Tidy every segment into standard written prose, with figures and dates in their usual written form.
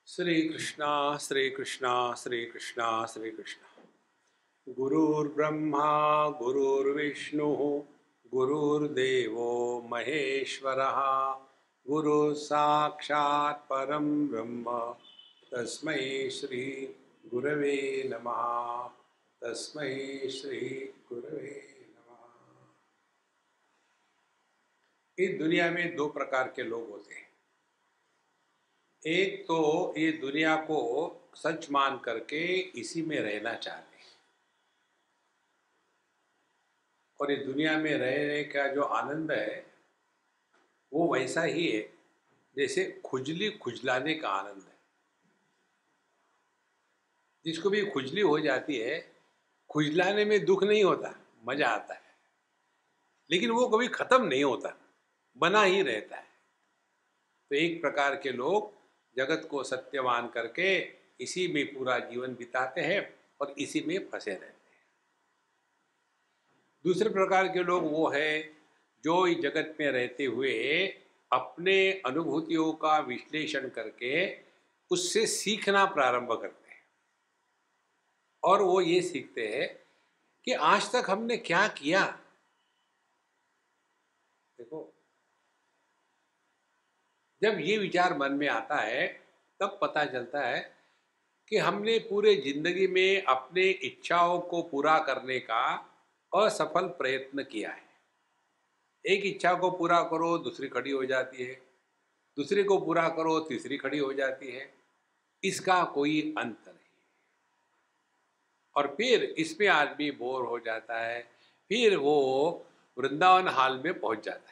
श्री कृष्णा श्री कृष्णा श्री कृष्णा श्री कृष्णा। गुरुर्ब्रह्मा गुरुर्विष्णु गुरुर्देवो महेश्वरः गुरु साक्षात् परम ब्रह्म तस्मै श्री गुरवे नमः। तस्मै श्री गुरवे नमः। इस दुनिया में दो प्रकार के लोग होते हैं। एक तो ये दुनिया को सच मान करके इसी में रहना चाहते हैं और ये दुनिया में रहने का जो आनंद है वो वैसा ही है जैसे खुजली खुजलाने का आनंद है। जिसको भी खुजली हो जाती है, खुजलाने में दुख नहीं होता, मजा आता है, लेकिन वो कभी खत्म नहीं होता, बना ही रहता है। तो एक प्रकार के लोग जगत को सत्य मान करके इसी में पूरा जीवन बिताते हैं और इसी में फंसे रहते हैं। दूसरे प्रकार के लोग वो है जो इस जगत में रहते हुए अपने अनुभूतियों का विश्लेषण करके उससे सीखना प्रारंभ करते हैं और वो ये सीखते हैं कि आज तक हमने क्या किया। देखो, जब ये विचार मन में आता है तब पता चलता है कि हमने पूरे जिंदगी में अपने इच्छाओं को पूरा करने का असफल प्रयत्न किया है। एक इच्छा को पूरा करो, दूसरी खड़ी हो जाती है, दूसरे को पूरा करो, तीसरी खड़ी हो जाती है, इसका कोई अंत नहीं। और फिर इसमें आदमी बोर हो जाता है, फिर वो वृंदावन हाल में पहुंच जाता है।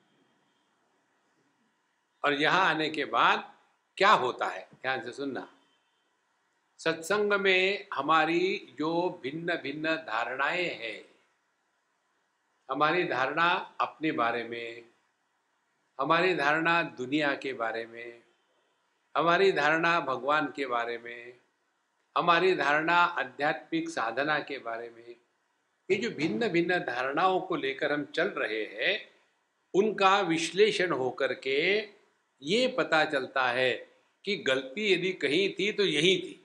और यहां आने के बाद क्या होता है, ध्यान से सुनना। सत्संग में हमारी जो भिन्न भिन्न धारणाएं हैं, हमारी धारणा अपने बारे में, हमारी धारणा दुनिया के बारे में, हमारी धारणा भगवान के बारे में, हमारी धारणा आध्यात्मिक साधना के बारे में, ये जो भिन्न भिन्न धारणाओं को लेकर हम चल रहे हैं, उनका विश्लेषण होकर के ये पता चलता है कि गलती यदि कहीं थी तो यही थी।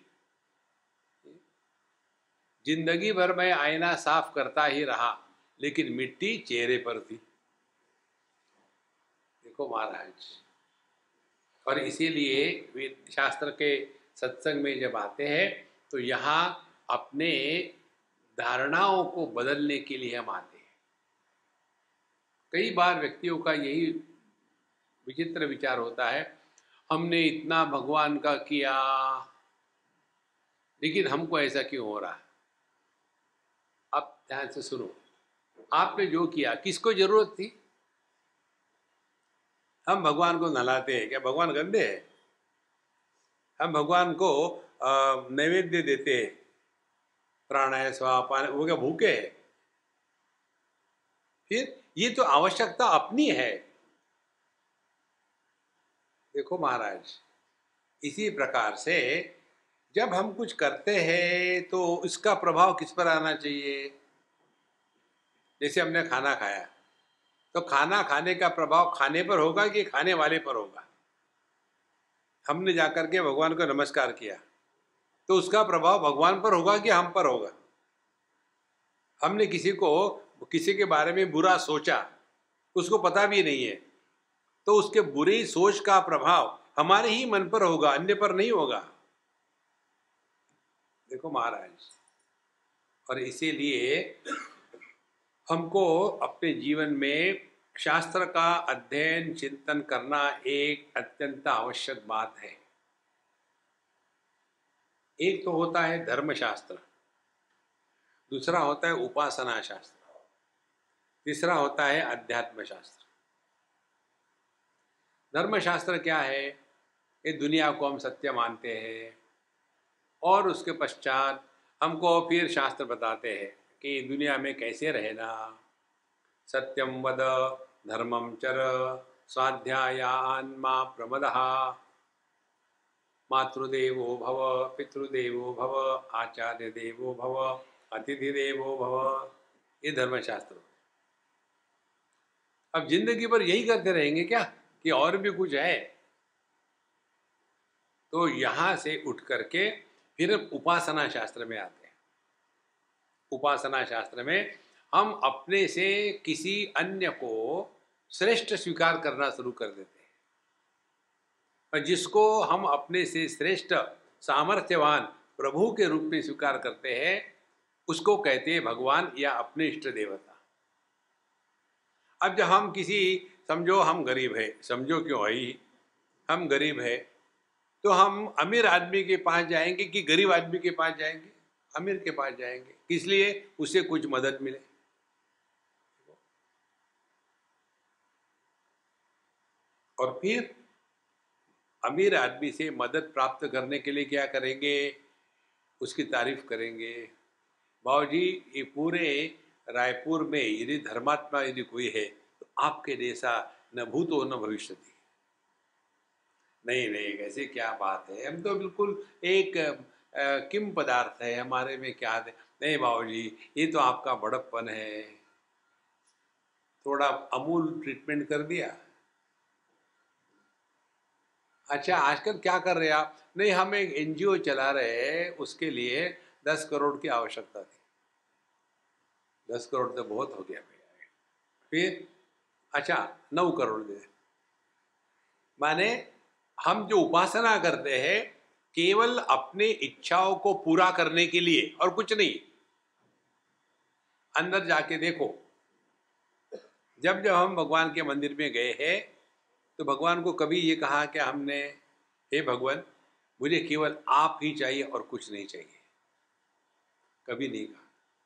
जिंदगी भर मैं आईना साफ करता ही रहा लेकिन मिट्टी चेहरे पर थी। देखो महाराज, और इसीलिए वे शास्त्र के सत्संग में जब आते हैं तो यहाँ अपने धारणाओं को बदलने के लिए हम आते हैं। कई बार व्यक्तियों का यही विचित्र विचार होता है, हमने इतना भगवान का किया लेकिन हमको ऐसा क्यों हो रहा है। अब ध्यान से सुनो, आपने जो किया किसको जरूरत थी? हम भगवान को नहलाते हैं, क्या भगवान गंदे हैं? हम भगवान को नैवेद्य देते हैं, प्राणाय स्वापान, वो क्या भूखे है? फिर ये तो आवश्यकता अपनी है। देखो महाराज, इसी प्रकार से जब हम कुछ करते हैं तो इसका प्रभाव किस पर आना चाहिए? जैसे हमने खाना खाया तो खाना खाने का प्रभाव खाने पर होगा कि खाने वाले पर होगा? हमने जाकर के भगवान को नमस्कार किया तो उसका प्रभाव भगवान पर होगा कि हम पर होगा? हमने किसी के बारे में बुरा सोचा, उसको पता भी नहीं है, तो उसके बुरी सोच का प्रभाव हमारे ही मन पर होगा, अन्य पर नहीं होगा। देखो महाराज, और इसीलिए हमको अपने जीवन में शास्त्र का अध्ययन चिंतन करना एक अत्यंत आवश्यक बात है। एक तो होता है धर्मशास्त्र, दूसरा होता है उपासना शास्त्र, तीसरा होता है अध्यात्म शास्त्र। धर्मशास्त्र क्या है? ये दुनिया को हम सत्य मानते हैं और उसके पश्चात हमको फिर शास्त्र बताते हैं कि दुनिया में कैसे रहना। सत्यम वद धर्मम चर स्वाध्यायान् मा प्रमदः मातृदेवो भव पितृदेवो भव आचार्य देवो भव अतिथि देवो भव। ये धर्मशास्त्र। अब जिंदगी भर यही करते रहेंगे क्या कि और भी कुछ है? तो यहाँ से उठ करके फिर उपासना शास्त्र में आते हैं। उपासना शास्त्र में हम अपने से किसी अन्य को श्रेष्ठ स्वीकार करना शुरू कर देते हैं, और जिसको हम अपने से श्रेष्ठ सामर्थ्यवान प्रभु के रूप में स्वीकार करते हैं उसको कहते हैं भगवान या अपने इष्ट देवता। अब जब हम किसी, समझो हम गरीब है, समझो क्यों है ही, हम गरीब है, तो हम अमीर आदमी के पास जाएंगे कि गरीब आदमी के पास जाएंगे? अमीर के पास जाएंगे। किस लिए? उसे कुछ मदद मिले। और फिर अमीर आदमी से मदद प्राप्त करने के लिए क्या करेंगे? उसकी तारीफ करेंगे। बाबूजी, ये पूरे रायपुर में यदि धर्मात्मा यदि कोई है तो आपके जैसा न भूतो न भविष्यति। नहीं नहीं, ऐसे क्या बात है, हम तो बिल्कुल एक किम पदार्थ है, हमारे में क्या है? नहीं बाबूजी, ये तो आपका बड़प्पन है, थोड़ा अमूल ट्रीटमेंट कर दिया। अच्छा, आजकल क्या कर रहे हैं आप? नहीं, हम एक एनजीओ चला रहे हैं, उसके लिए 10 करोड़ की आवश्यकता थी। 10 करोड़ तो बहुत हो गया भैया। फिर अच्छा 9 करोड़ दे। माने हम जो उपासना करते हैं केवल अपने इच्छाओं को पूरा करने के लिए और कुछ नहीं। अंदर जाके देखो, जब जब हम भगवान के मंदिर में गए हैं तो भगवान को कभी ये कहा कि हमने, हे भगवान मुझे केवल आप ही चाहिए और कुछ नहीं चाहिए? कभी नहीं कहा।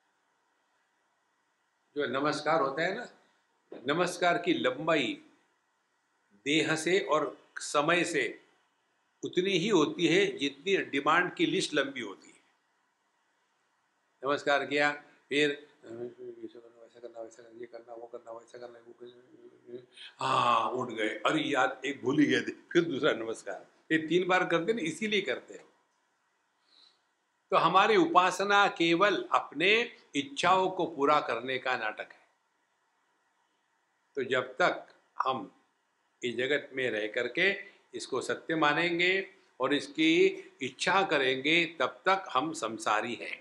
जो नमस्कार होता है ना, नमस्कार की लंबाई देह से और समय से उतनी ही होती है जितनी डिमांड की लिस्ट लंबी होती है। नमस्कार किया, फिर ऐसा करना वैसा करना, ये करना वो करना वैसा करना, वो करना, हाँ उठ गए, अरे यार एक भूल ही गए थे, फिर दूसरा नमस्कार। ये 3 बार करते ना, इसीलिए करते हैं। तो हमारी उपासना केवल अपने इच्छाओं को पूरा करने का नाटक है। तो जब तक हम इस जगत में रह करके इसको सत्य मानेंगे और इसकी इच्छा करेंगे तब तक हम संसारी हैं।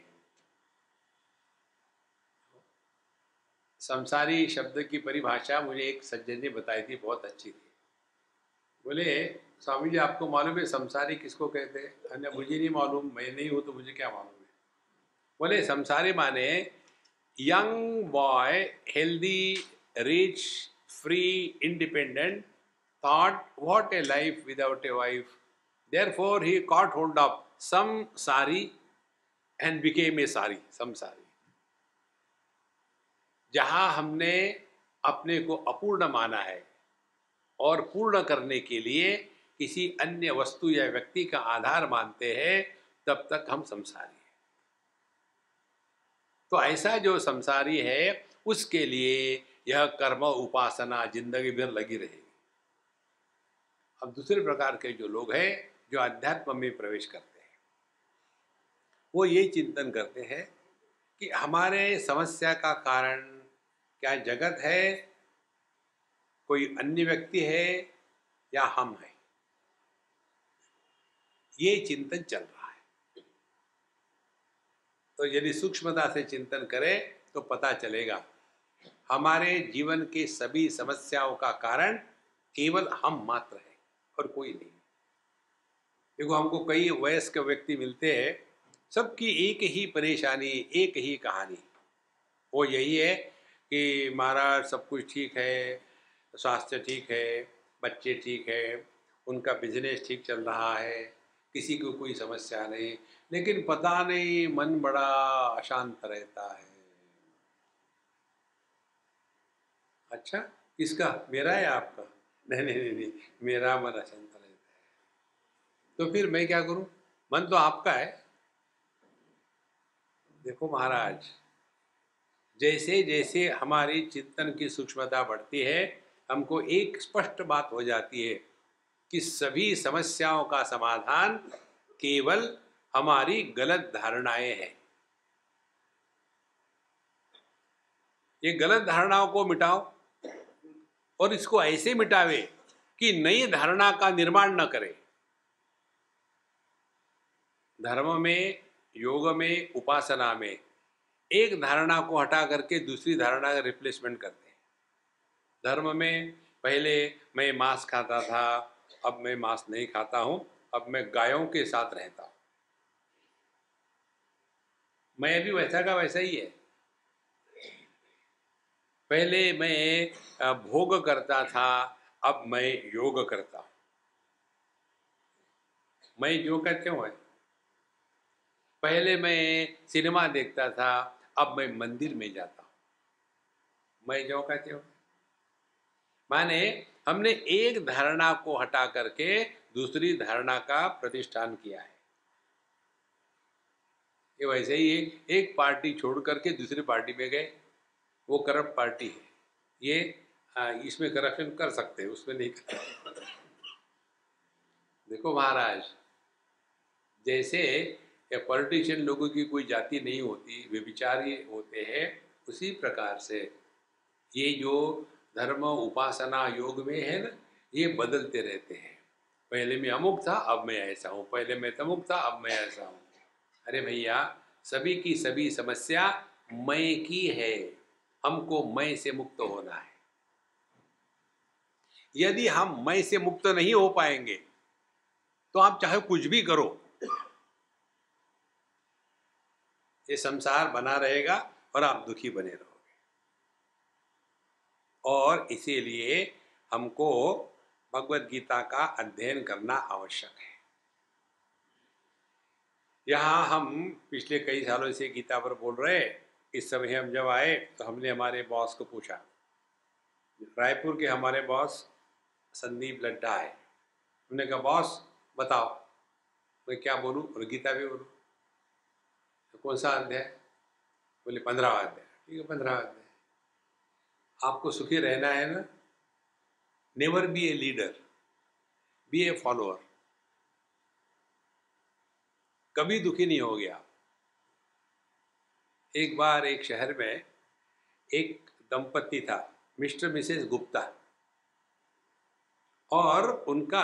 संसारी शब्द की परिभाषा मुझे एक सज्जन ने बताई थी, बहुत अच्छी थी। बोले स्वामी जी आपको मालूम है संसारी किसको कहते हैं? अन्य मुझे नहीं मालूम, मैं नहीं हूं तो मुझे क्या मालूम है। बोले संसारी माने young boy, healthy, rich, free, independent, thought what a life without a wife, therefore he caught hold of some sari and became a sari, samsari। जहां हमने अपने को अपूर्ण माना है और पूर्ण करने के लिए किसी अन्य वस्तु या व्यक्ति का आधार मानते हैं तब तक हम संसारी हैं। तो ऐसा जो संसारी है उसके लिए यह कर्म उपासना जिंदगी भर लगी रहेगी। अब दूसरे प्रकार के जो लोग हैं जो अध्यात्म में प्रवेश करते हैं वो ये चिंतन करते हैं कि हमारे समस्या का कारण क्या जगत है, कोई अन्य व्यक्ति है या हम हैं। ये चिंतन चल रहा है। तो यदि सूक्ष्मता से चिंतन करें तो पता चलेगा हमारे जीवन के सभी समस्याओं का कारण केवल हम मात्र हैं और कोई नहीं। देखो हमको कई वयस्क व्यक्ति मिलते हैं, सबकी एक ही परेशानी, एक ही कहानी। वो यही है कि महाराज सब कुछ ठीक है, स्वास्थ्य ठीक है, बच्चे ठीक है, उनका बिजनेस ठीक चल रहा है, किसी को कोई समस्या नहीं, लेकिन पता नहीं मन बड़ा अशांत रहता है। अच्छा किसका? मेरा या आपका? नहीं नहीं नहीं नहीं, मेरा मन अशांत रहता है। तो फिर मैं क्या करूं? मन तो आपका है। देखो महाराज, जैसे जैसे हमारी चिंतन की सूक्ष्मता बढ़ती है हमको एक स्पष्ट बात हो जाती है कि सभी समस्याओं का समाधान केवल हमारी गलत धारणाएं हैं। ये गलत धारणाओं को मिटाओ और इसको ऐसे मिटावे कि नई धारणा का निर्माण न करे। धर्म में, योग में, उपासना में एक धारणा को हटा करके दूसरी धारणा का रिप्लेसमेंट करते हैं। धर्म में पहले मैं मांस खाता था, अब मैं मांस नहीं खाता हूं, अब मैं गायों के साथ रहता हूं। मैं भी वैसा का वैसा ही है। पहले मैं भोग करता था, अब मैं योग करता हूं। मैं योग का क्यों है? पहले मैं सिनेमा देखता था, अब मैं मंदिर में जाता हूं। मैं जो कहते हो, माने हमने एक धारणा को हटा करके दूसरी धारणा का प्रतिष्ठान किया है। ये वैसे ही एक पार्टी छोड़ करके दूसरी पार्टी में गए, वो करप्ट पार्टी है। ये इसमें करप्शन कर सकते हैं, उसमें नहीं कर। देखो महाराज, जैसे पॉलिटिशियन लोगों की कोई जाति नहीं होती, वे विचारी होते हैं, उसी प्रकार से ये जो धर्म, उपासना, योग में है ना, ये बदलते रहते हैं। पहले मैं अमुक था, अब मैं ऐसा हूँ, पहले मैं तमुक था, अब मैं ऐसा हूँ। अरे भैया, सभी की सभी समस्या मैं की है, हमको मैं से मुक्त होना है। यदि हम मैं से मुक्त नहीं हो पाएंगे तो आप चाहे कुछ भी करो, ये संसार बना रहेगा और आप दुखी बने रहोगे। और इसीलिए हमको भगवत गीता का अध्ययन करना आवश्यक है। यहाँ हम पिछले कई सालों से गीता पर बोल रहे हैं। इस समय हम जब आए तो हमने हमारे बॉस को पूछा, रायपुर के हमारे बॉस संदीप लड्ढा है। हमने कहा बॉस बताओ मैं क्या बोलूँ और गीता भी बोलूँ, तो कौन सा अध्याय? बोले 15वां अध्याय। ठीक है, 15वां अध्याय। आपको सुखी रहना है ना, never be a leader, be a follower. कभी दुखी नहीं हो गया। एक बार एक शहर में एक दंपति था, मिस्टर मिसेस गुप्ता, और उनका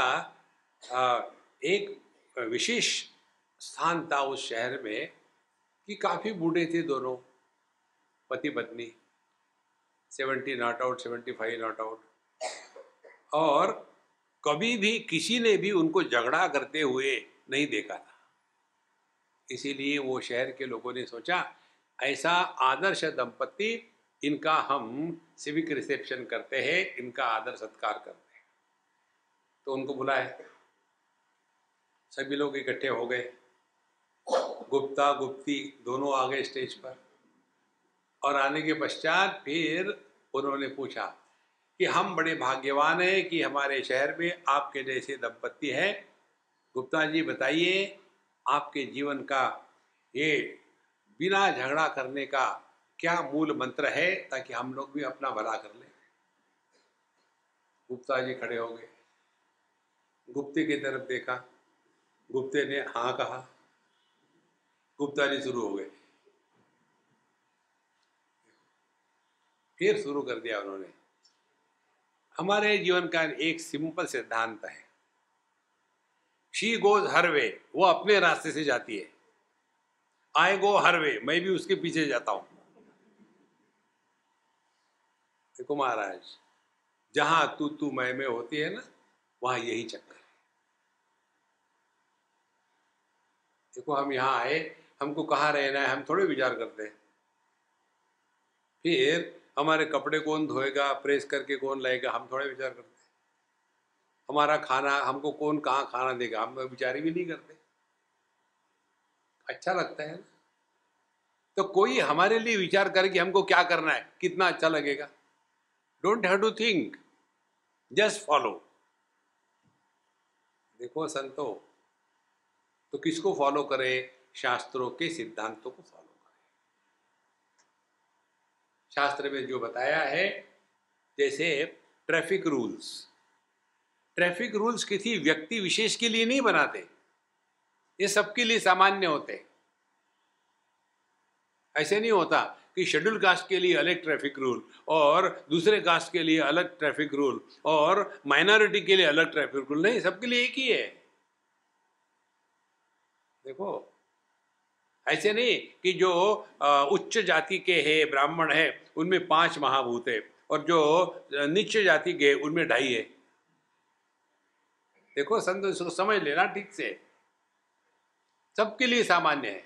एक विशेष स्थान था उस शहर में कि काफ़ी बूढ़े थे दोनों, पति पत्नी, 70 नॉट आउट, 75 नॉट आउट, और कभी भी किसी ने भी उनको झगड़ा करते हुए नहीं देखा था। इसीलिए वो शहर के लोगों ने सोचा ऐसा आदर्श दंपति, इनका हम सिविक रिसेप्शन करते हैं, इनका आदर सत्कार करते हैं। तो उनको बुलाए, सभी लोग इकट्ठे हो गए, गुप्ता गुप्ती दोनों आ गए स्टेज पर। और आने के पश्चात फिर उन्होंने पूछा कि हम बड़े भाग्यवान हैं कि हमारे शहर में आपके जैसे दंपति हैं। गुप्ता जी बताइए आपके जीवन का ये बिना झगड़ा करने का क्या मूल मंत्र है, ताकि हम लोग भी अपना भला कर लें। गुप्ता जी खड़े हो गए, गुप्ते की तरफ देखा, गुप्ते ने हाँ कहा, गुप्ता जी शुरू हो गए। फिर शुरू कर दिया उन्होंने, हमारे जीवन का एक सिंपल सिद्धांत है, शी गोज हर वे, वो अपने रास्ते से जाती है, आई गो हर वे, मैं भी उसके पीछे जाता हूं। देखो महाराज, जहां तू मैं होती है ना, वहां यही चक्कर है। देखो हम यहां आए, हमको कहाँ रहना है हम थोड़े विचार करते हैं। फिर हमारे कपड़े कौन धोएगा, प्रेस करके कौन लाएगा, हम थोड़े विचार करते हैं। हमारा खाना हमको कौन कहाँ खाना देगा, हम विचार भी नहीं करते। अच्छा लगता है ना, तो कोई हमारे लिए विचार करे कि हमको क्या करना है, कितना अच्छा लगेगा। Don't have to think, just follow. देखो संतो, तो किसको फॉलो करे? शास्त्रों के सिद्धांतों को फॉलो करे। शास्त्र में जो बताया है, जैसे ट्रैफिक रूल्स, ट्रैफिक रूल्स किसी व्यक्ति विशेष के लिए नहीं बनाते, ये सबके लिए सामान्य होते। ऐसे नहीं होता कि शेड्यूल कास्ट के लिए अलग ट्रैफिक रूल और दूसरे कास्ट के लिए अलग ट्रैफिक रूल और माइनॉरिटी के लिए अलग ट्रैफिक रूल। नहीं, सबके लिए एक ही है। देखो, ऐसे नहीं कि जो उच्च जाति के है, ब्राह्मण है, उनमें 5 महाभूत है, और जो नीच जाति के उनमें 2.5 है। देखो संत, इसको समझ लेना ठीक से, सबके लिए सामान्य है।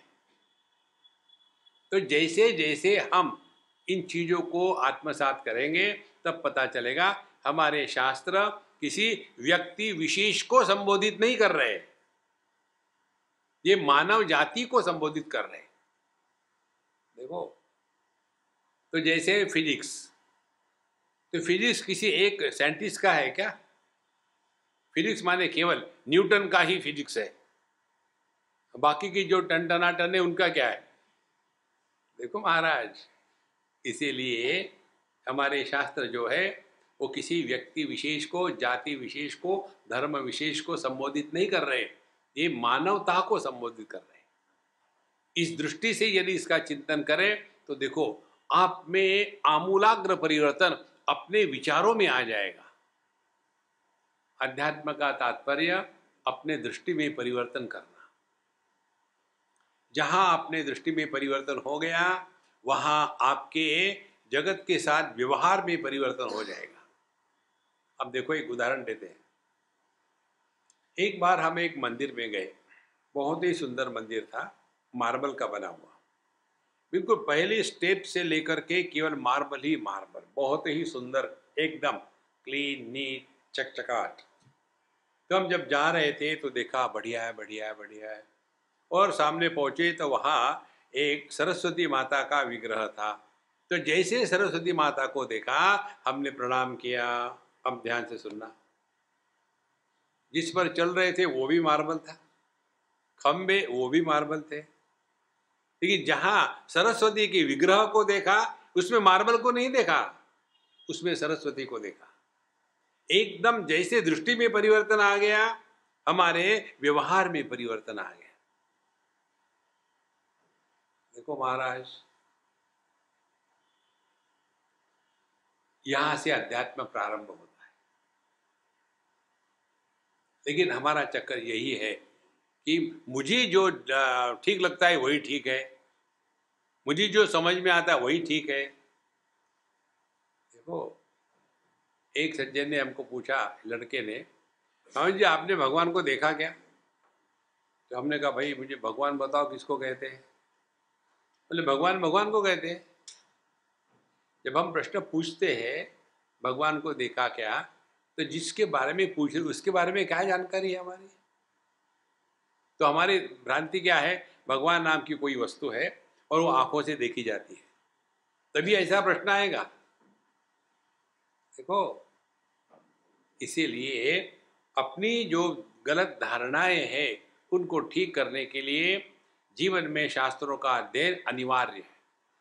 तो जैसे जैसे हम इन चीजों को आत्मसात करेंगे, तब पता चलेगा हमारे शास्त्र किसी व्यक्ति विशेष को संबोधित नहीं कर रहे, ये मानव जाति को संबोधित कर रहे हैं। देखो, तो जैसे फिजिक्स, तो फिजिक्स किसी एक साइंटिस्ट का है क्या? फिजिक्स माने केवल न्यूटन का ही फिजिक्स है, बाकी की जो टन टनाटन है उनका क्या है? देखो महाराज, इसीलिए हमारे शास्त्र जो है वो किसी व्यक्ति विशेष को, जाति विशेष को, धर्म विशेष को संबोधित नहीं कर रहे, ये मानवता को संबोधित कर रहे हैं। इस दृष्टि से यदि इसका चिंतन करें तो देखो, आप में आमूलाग्र परिवर्तन अपने विचारों में आ जाएगा। अध्यात्म का तात्पर्य अपने दृष्टि में परिवर्तन करना। जहां अपने दृष्टि में परिवर्तन हो गया, वहां आपके जगत के साथ व्यवहार में परिवर्तन हो जाएगा। अब देखो, एक उदाहरण देते हैं। एक बार हम एक मंदिर में गए, बहुत ही सुंदर मंदिर था, मार्बल का बना हुआ, बिल्कुल पहले स्टेप से लेकर के केवल मार्बल ही मार्बल, बहुत ही सुंदर, एकदम क्लीन, नीट, चकचकाट। तो हम जब जा रहे थे तो देखा बढ़िया है, बढ़िया है, बढ़िया है, और सामने पहुंचे तो वहाँ एक सरस्वती माता का विग्रह था। तो जैसे सरस्वती माता को देखा, हमने प्रणाम किया। अब ध्यान से सुनना, जिस पर चल रहे थे वो भी मार्बल था, खंबे वो भी मार्बल थे, लेकिन जहां सरस्वती के विग्रह को देखा, उसमें मार्बल को नहीं देखा, उसमें सरस्वती को देखा। एकदम जैसे दृष्टि में परिवर्तन आ गया, हमारे व्यवहार में परिवर्तन आ गया। देखो महाराज, यहां से अध्यात्म प्रारंभ होता है। लेकिन हमारा चक्कर यही है कि मुझे जो ठीक लगता है वही ठीक है, मुझे जो समझ में आता है वही ठीक है। देखो, एक सज्जन ने हमको पूछा, लड़के ने, स्वामी जी आपने भगवान को देखा क्या? तो हमने कहा भाई मुझे भगवान बताओ किसको कहते हैं? बोले भगवान भगवान को कहते हैं। जब हम प्रश्न पूछते हैं भगवान को देखा क्या, तो जिसके बारे में पूछ रहे उसके बारे में क्या जानकारी है हमारी? तो हमारी भ्रांति क्या है? भगवान नाम की कोई वस्तु है और वो आंखों से देखी जाती है, तभी ऐसा प्रश्न आएगा। देखो, इसीलिए अपनी जो गलत धारणाएं हैं उनको ठीक करने के लिए जीवन में शास्त्रों का अध्ययन अनिवार्य है।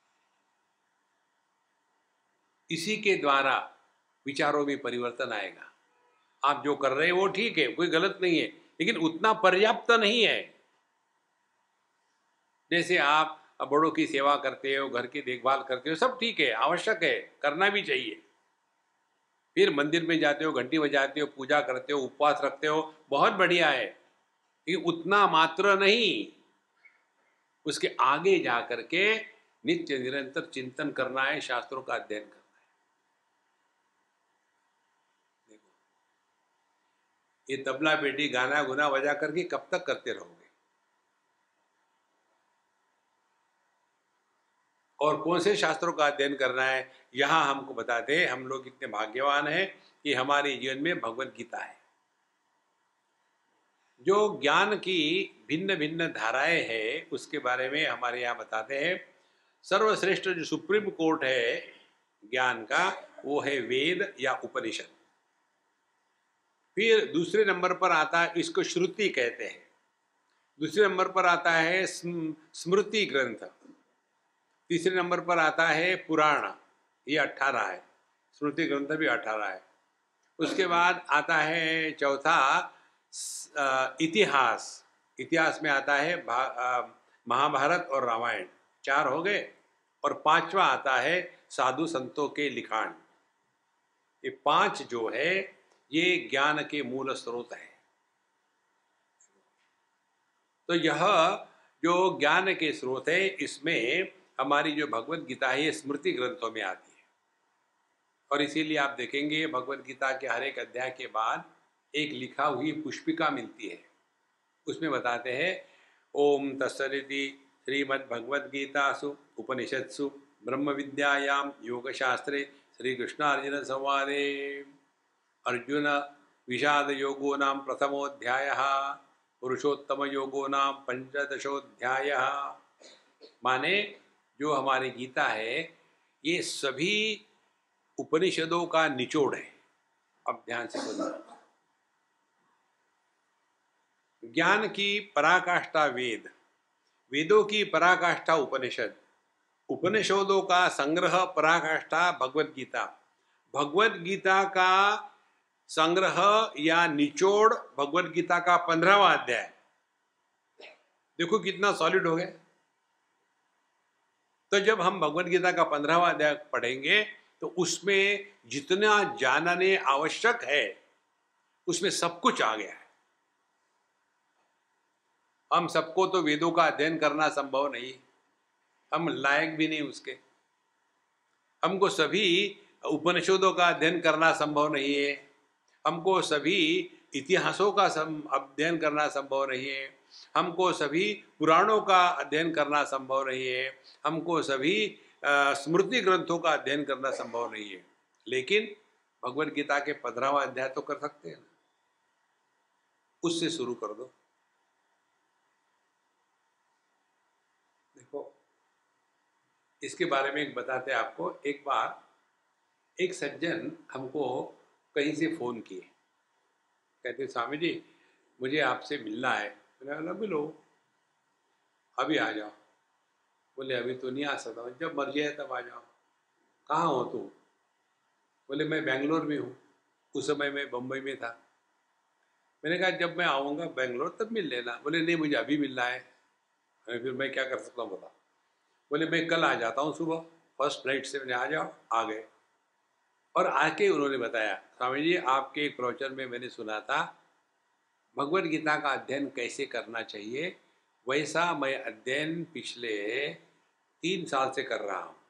इसी के द्वारा विचारों में परिवर्तन आएगा। आप जो कर रहे हैं वो ठीक है, कोई गलत नहीं है, लेकिन उतना पर्याप्त नहीं है। जैसे आप बड़ों की सेवा करते हो, घर की देखभाल करते हो, सब ठीक है, आवश्यक है, करना भी चाहिए। फिर मंदिर में जाते हो, घंटी बजाते हो, पूजा करते हो, उपवास रखते हो, बहुत बढ़िया है, लेकिन उतना मात्र नहीं। उसके आगे जा करके नित्य निरंतर चिंतन करना है, शास्त्रों का अध्ययन करना है। देखो, ये तबला पेटी गाना गुना बजा करके कब तक करते रहोगे? और कौन से शास्त्रों का अध्ययन करना है? यहाँ हमको बताते हैं, हम लोग इतने भाग्यवान हैं कि हमारे जीवन में भगवत गीता है, जो ज्ञान की भिन्न भिन्न धाराएं हैं उसके बारे में हमारे यहाँ बताते हैं। सर्वश्रेष्ठ जो सुप्रीम कोर्ट है ज्ञान का, वो है वेद या उपनिषद। फिर दूसरे नंबर पर आता है, इसको श्रुति कहते हैं। दूसरे नंबर पर आता है स्मृति ग्रंथ। तीसरे नंबर पर आता है पुराण, ये 18 है, स्मृति ग्रंथ भी 18 है। उसके बाद आता है चौथा इतिहास। इतिहास में आता है महाभारत और रामायण, 4 हो गए। और 5वां आता है साधु संतों के लिखाण। ये 5 जो है ये ज्ञान के मूल स्रोत है। तो यह जो ज्ञान के स्रोत है, इसमें हमारी जो भगवत गीता है ये स्मृति ग्रंथों में आती है। और इसीलिए आप देखेंगे भगवत गीता के हर एक अध्याय के बाद एक लिखा हुई पुष्पिका मिलती है। उसमें बताते हैं ओम तत्सदिति श्रीमद्भगवद्गीतासु उपनिषत्सु ब्रह्म विद्यायां योगशास्त्रे श्री कृष्णार्जुन संवादे अर्जुन विषाद योगो नाम प्रथमोऽध्यायः पुरुषोत्तम योगो नाम पंचदशोऽध्यायः। माने जो हमारी गीता है ये सभी उपनिषदों का निचोड़ है। अब ध्यान से सुनना। ज्ञान की पराकाष्ठा वेद, वेदों की पराकाष्ठा उपनिषद, उपनिषदों का संग्रह पराकाष्ठा भगवत गीता, भगवत गीता का संग्रह या निचोड़ भगवत गीता का 15वां अध्याय। देखो कितना सॉलिड हो गया। तो जब हम भगवत गीता का 15वां अध्याय पढ़ेंगे तो उसमें जितना जानने आवश्यक है उसमें सब कुछ आ गया है। हम सबको तो वेदों का अध्ययन करना संभव नहीं, हम लायक भी नहीं उसके। हमको सभी उपनिषदों का अध्ययन करना संभव नहीं है, हमको सभी इतिहासों का अध्ययन करना संभव नहीं है, हमको सभी पुराणों का अध्ययन करना संभव नहीं है, हमको सभी स्मृति ग्रंथों का अध्ययन करना संभव नहीं है। लेकिन भगवत गीता के 15वां अध्याय तो कर सकते हैं ना, उससे शुरू कर दो। देखो इसके बारे में एक बताते हैं आपको। एक बार एक सज्जन हमको कहीं से फोन किए, कहते स्वामी जी मुझे आपसे मिलना है। मैंने बोला मिलो, अभी आ जाओ। बोले अभी तो नहीं आ सकता, जब मर्जी है तब आ जाओ। कहाँ हो तुम? बोले मैं बेंगलोर में हूँ। उस समय मैं बम्बई में था। मैंने कहा जब मैं आऊँगा बेंगलोर तब मिल लेना। बोले नहीं मुझे अभी मिलना है। फिर मैं क्या कर सकता हूँ बता। बोले मैं कल आ जाता हूँ सुबह फर्स्ट फ्लाइट से। मैंने आ जाओ। आ गए और आके उन्होंने बताया स्वामी जी आपके एक प्रवचन में मैंने सुना था भगवत गीता का अध्ययन कैसे करना चाहिए, वैसा मैं अध्ययन पिछले 3 साल से कर रहा हूँ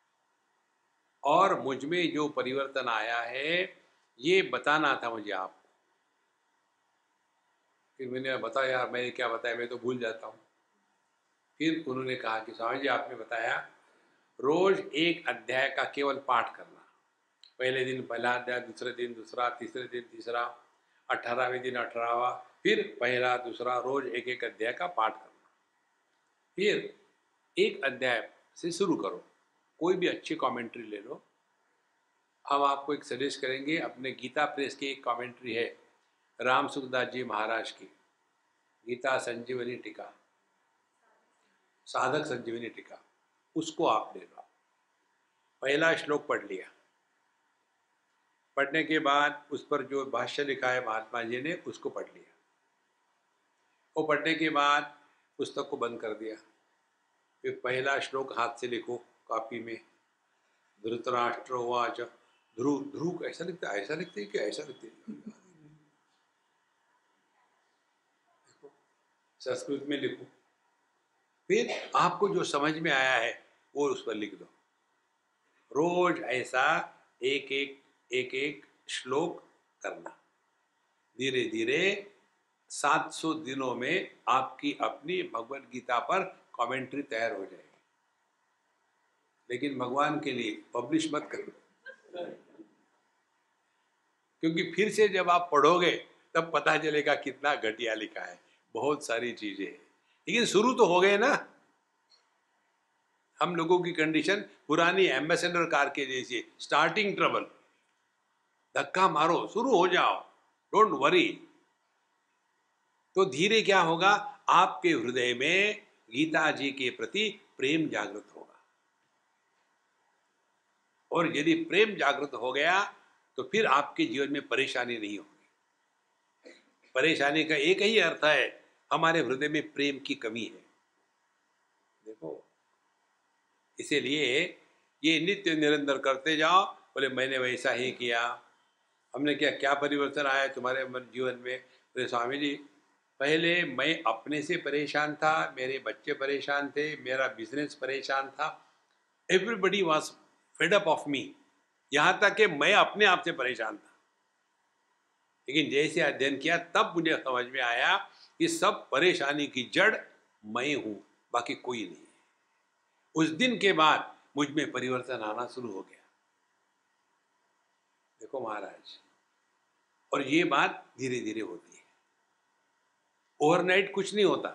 और मुझ में जो परिवर्तन आया है ये बताना था मुझे आपको। फिर मैंने बताया यार मैंने क्या बताया, मैं तो भूल जाता हूँ। फिर उन्होंने कहा कि स्वामी जी आपने बताया रोज एक अध्याय का केवल पाठ करना। पहले दिन पहला अध्याय, दूसरे दिन दूसरा, तीसरे दिन तीसरा, 18वें दिन 18वां, फिर पहला दूसरा, रोज एक एक अध्याय का पाठ करना। फिर एक अध्याय से शुरू करो, कोई भी अच्छी कमेंट्री ले लो। हम आपको एक सजेस्ट करेंगे, अपने गीता प्रेस की एक कमेंट्री है राम सुखदास जी महाराज की, गीता संजीवनी टीका, साधक संजीवनी टीका, उसको आप ले लो। पहला श्लोक पढ़ लिया, पढ़ने के बाद उस पर जो भाष्य लिखा है महात्मा जी ने उसको पढ़ लिया। वो पढ़ने के बाद पुस्तक को बंद कर दिया। फिर पहला श्लोक हाथ से लिखो कॉपी में। धृतराष्ट्रोवाच, ध्रुव ध्रुव ऐसा लिखता है, ऐसा लिखते हैं कि ऐसा लिखते हैं? देखो संस्कृत में लिखो। फिर आपको जो समझ में आया है वो उस पर लिख दो। रोज ऐसा एक एक श्लोक करना। धीरे धीरे 700 दिनों में आपकी अपनी भगवत गीता पर कमेंट्री तैयार हो जाएगी। लेकिन भगवान के लिए पब्लिश मत करो, क्योंकि फिर से जब आप पढ़ोगे तब पता चलेगा कितना घटिया लिखा है, बहुत सारी चीजें हैं। लेकिन शुरू तो हो गए ना। हम लोगों की कंडीशन पुरानी एम्बेसडर कार के जैसी, स्टार्टिंग ट्रबल। धक्का मारो, शुरू हो जाओ, डोंट वरी। तो धीरे क्या होगा, आपके हृदय में गीता जी के प्रति प्रेम जागृत होगा। और यदि प्रेम जागृत हो गया तो फिर आपके जीवन में परेशानी नहीं होगी। परेशानी का एक ही अर्थ है, हमारे हृदय में प्रेम की कमी है। देखो इसीलिए ये नित्य निरंतर करते जाओ। बोले मैंने वैसा ही किया, हमने क्या क्या परिवर्तन आया तुम्हारे जीवन में? बोले स्वामी जी पहले मैं अपने से परेशान था, मेरे बच्चे परेशान थे, मेरा बिजनेस परेशान था, everybody was fed up of me, यहाँ तक कि मैं अपने आप से परेशान था। लेकिन जैसे अध्ययन किया तब मुझे समझ में आया कि सब परेशानी की जड़ मैं हूं, बाकी कोई नहीं। उस दिन के बाद मुझ में परिवर्तन आना शुरू हो गया। देखो महाराज, और ये बात धीरे धीरे होती है, ओवरनाइट कुछ नहीं होता।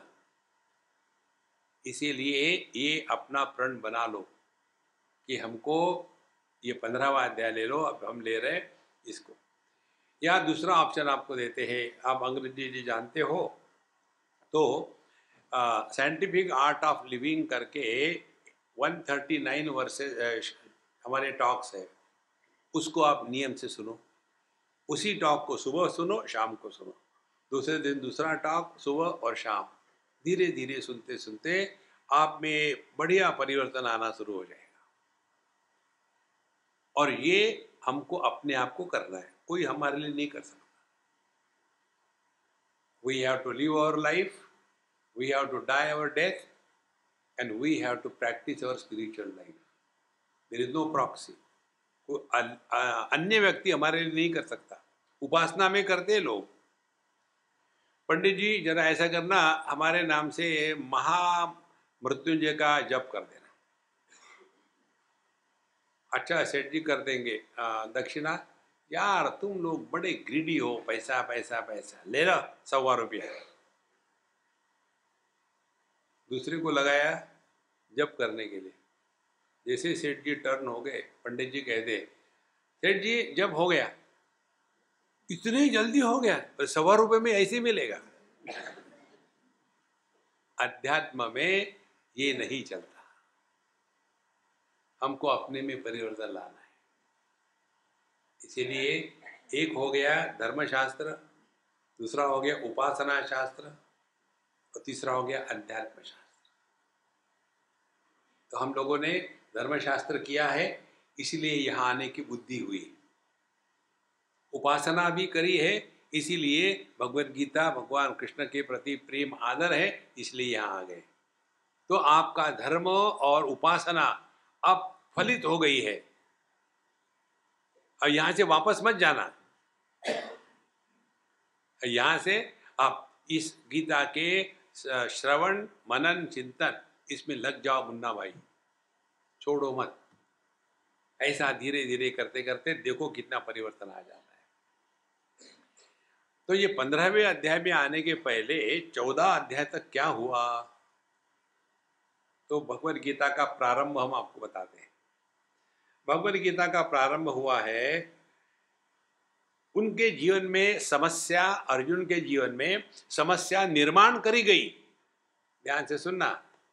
इसीलिए ये अपना प्रण बना लो कि हमको ये 15वां अध्याय ले लो, अब हम ले रहे इसको। या दूसरा ऑप्शन आपको देते हैं, आप अंग्रेजी जी जानते हो तो साइंटिफिक आर्ट ऑफ लिविंग करके 139 वर्सेस हमारे टॉक्स है, उसको आप नियम से सुनो। उसी टॉक को सुबह सुनो, शाम को सुनो, दूसरे दिन दूसरा टॉक सुबह और शाम। धीरे धीरे सुनते सुनते आप में बढ़िया परिवर्तन आना शुरू हो जाएगा। और ये हमको अपने आप को करना है, कोई हमारे लिए नहीं कर सकता। We have to live our life, we have to die our death, and we have to practice our spiritual life. There is no proxy. अन्य व्यक्ति हमारे लिए नहीं कर सकता। उपासना में करते हैं लोग, पंडित जी जरा ऐसा करना, हमारे नाम से महामृत्युंजय का जप कर देना। अच्छा सेठ जी कर देंगे दक्षिणा। यार तुम लोग बड़े ग्रीडी हो, पैसा पैसा पैसा, ले लो 100 रुपया। दूसरे को लगाया जप करने के लिए। जैसे सेठ जी टर्न हो गए, पंडित जी कहते सेठ जी जब हो गया, इतने ही जल्दी हो गया, पर 100 रुपये में ऐसे मिलेगा। अध्यात्म में ये नहीं चलता, हमको अपने में परिवर्तन लाना है। इसीलिए एक हो गया धर्मशास्त्र, दूसरा हो गया उपासना शास्त्र, और तीसरा हो गया अध्यात्म शास्त्र। तो हम लोगों ने धर्मशास्त्र किया है, इसीलिए यहाँ आने की बुद्धि हुई। उपासना भी करी है, इसीलिए भगवत गीता भगवान कृष्ण के प्रति प्रेम आदर है, इसलिए यहाँ आ गए। तो आपका धर्म और उपासना अब फलित हो गई है। अब यहां से वापस मत जाना। यहां से आप इस गीता के श्रवण मनन चिंतन इसमें लग जाओ मुन्ना भाई, छोड़ो मत। ऐसा धीरे धीरे करते करते देखो कितना परिवर्तन आ जाता है। तो ये 15वें अध्याय में आने के पहले 14 अध्याय तक क्या हुआ, तो भगवद गीता का प्रारंभ हम आपको बताते हैं। भगवद गीता का प्रारंभ हुआ है, उनके जीवन में समस्या, अर्जुन के जीवन में समस्या निर्माण करी गई। ध्यान से सुनना,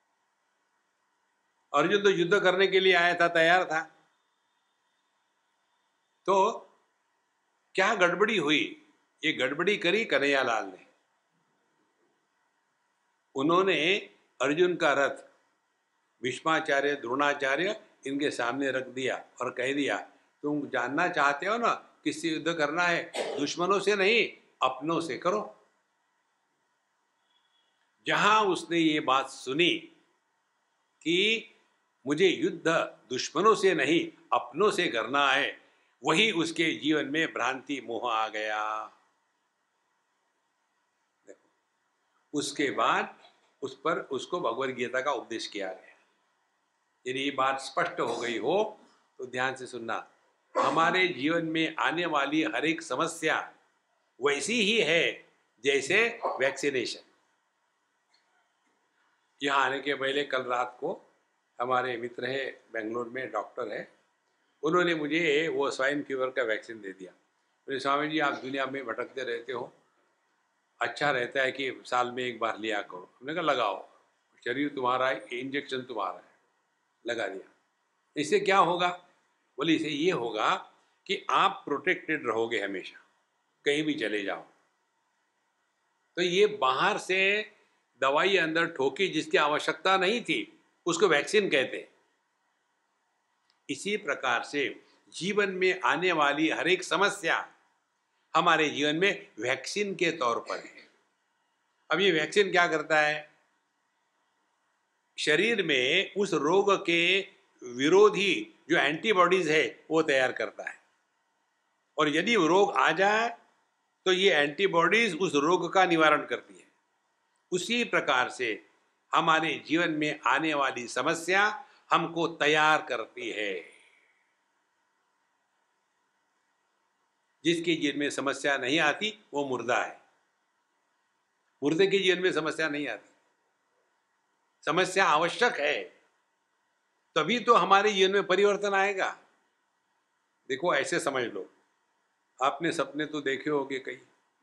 अर्जुन तो युद्ध करने के लिए आया था, तैयार था। तो क्या गड़बड़ी हुई, ये गड़बड़ी करी कन्हैयालाल ने। उन्होंने अर्जुन का रथ भीष्माचार्य द्रोणाचार्य इनके सामने रख दिया और कह दिया, तुम जानना चाहते हो ना किससे युद्ध करना है, दुश्मनों से नहीं अपनों से करो। जहां उसने ये बात सुनी कि मुझे युद्ध दुश्मनों से नहीं अपनों से करना है, वही उसके जीवन में भ्रांति मोह आ गया। देखो, उसके बाद उस पर उसको भगवद गीता का उपदेश किया गया। यदि ये बात स्पष्ट हो गई हो तो ध्यान से सुनना, हमारे जीवन में आने वाली हर एक समस्या वैसी ही है जैसे वैक्सीनेशन। यहाँ आने के पहले कल रात को हमारे मित्र है बेंगलोर में, डॉक्टर है, उन्होंने मुझे वो स्वाइन फीवर का वैक्सीन दे दिया। बोले स्वामी जी आप दुनिया में भटकते रहते हो, अच्छा रहता है कि साल में एक बार लिया करो। हमने कहा लगाओ, शरीर तुम्हारा है, इंजेक्शन तुम्हारा है, लगा दिया। इससे क्या होगा, बोले इससे ये होगा कि आप प्रोटेक्टेड रहोगे हमेशा, कहीं भी चले जाओ। तो ये बाहर से दवाई अंदर ठोकी जिसकी आवश्यकता नहीं थी, उसको वैक्सीन कहते हैं। इसी प्रकार से जीवन में आने वाली हर एक समस्या हमारे जीवन में वैक्सीन के तौर पर है। अब ये वैक्सीन क्या करता है, शरीर में उस रोग के विरोधी जो एंटीबॉडीज है वो तैयार करता है, और यदि वो रोग आ जाए तो ये एंटीबॉडीज उस रोग का निवारण करती है। उसी प्रकार से हमारे जीवन में आने वाली समस्या हमको तैयार करती है। जिसके जीवन में समस्या नहीं आती वो मुर्दा है। मुर्दे के जीवन में समस्या नहीं आती। समस्या आवश्यक है, तभी तो हमारे जीवन में परिवर्तन आएगा। देखो ऐसे समझ लो, आपने सपने तो देखे होंगे कई,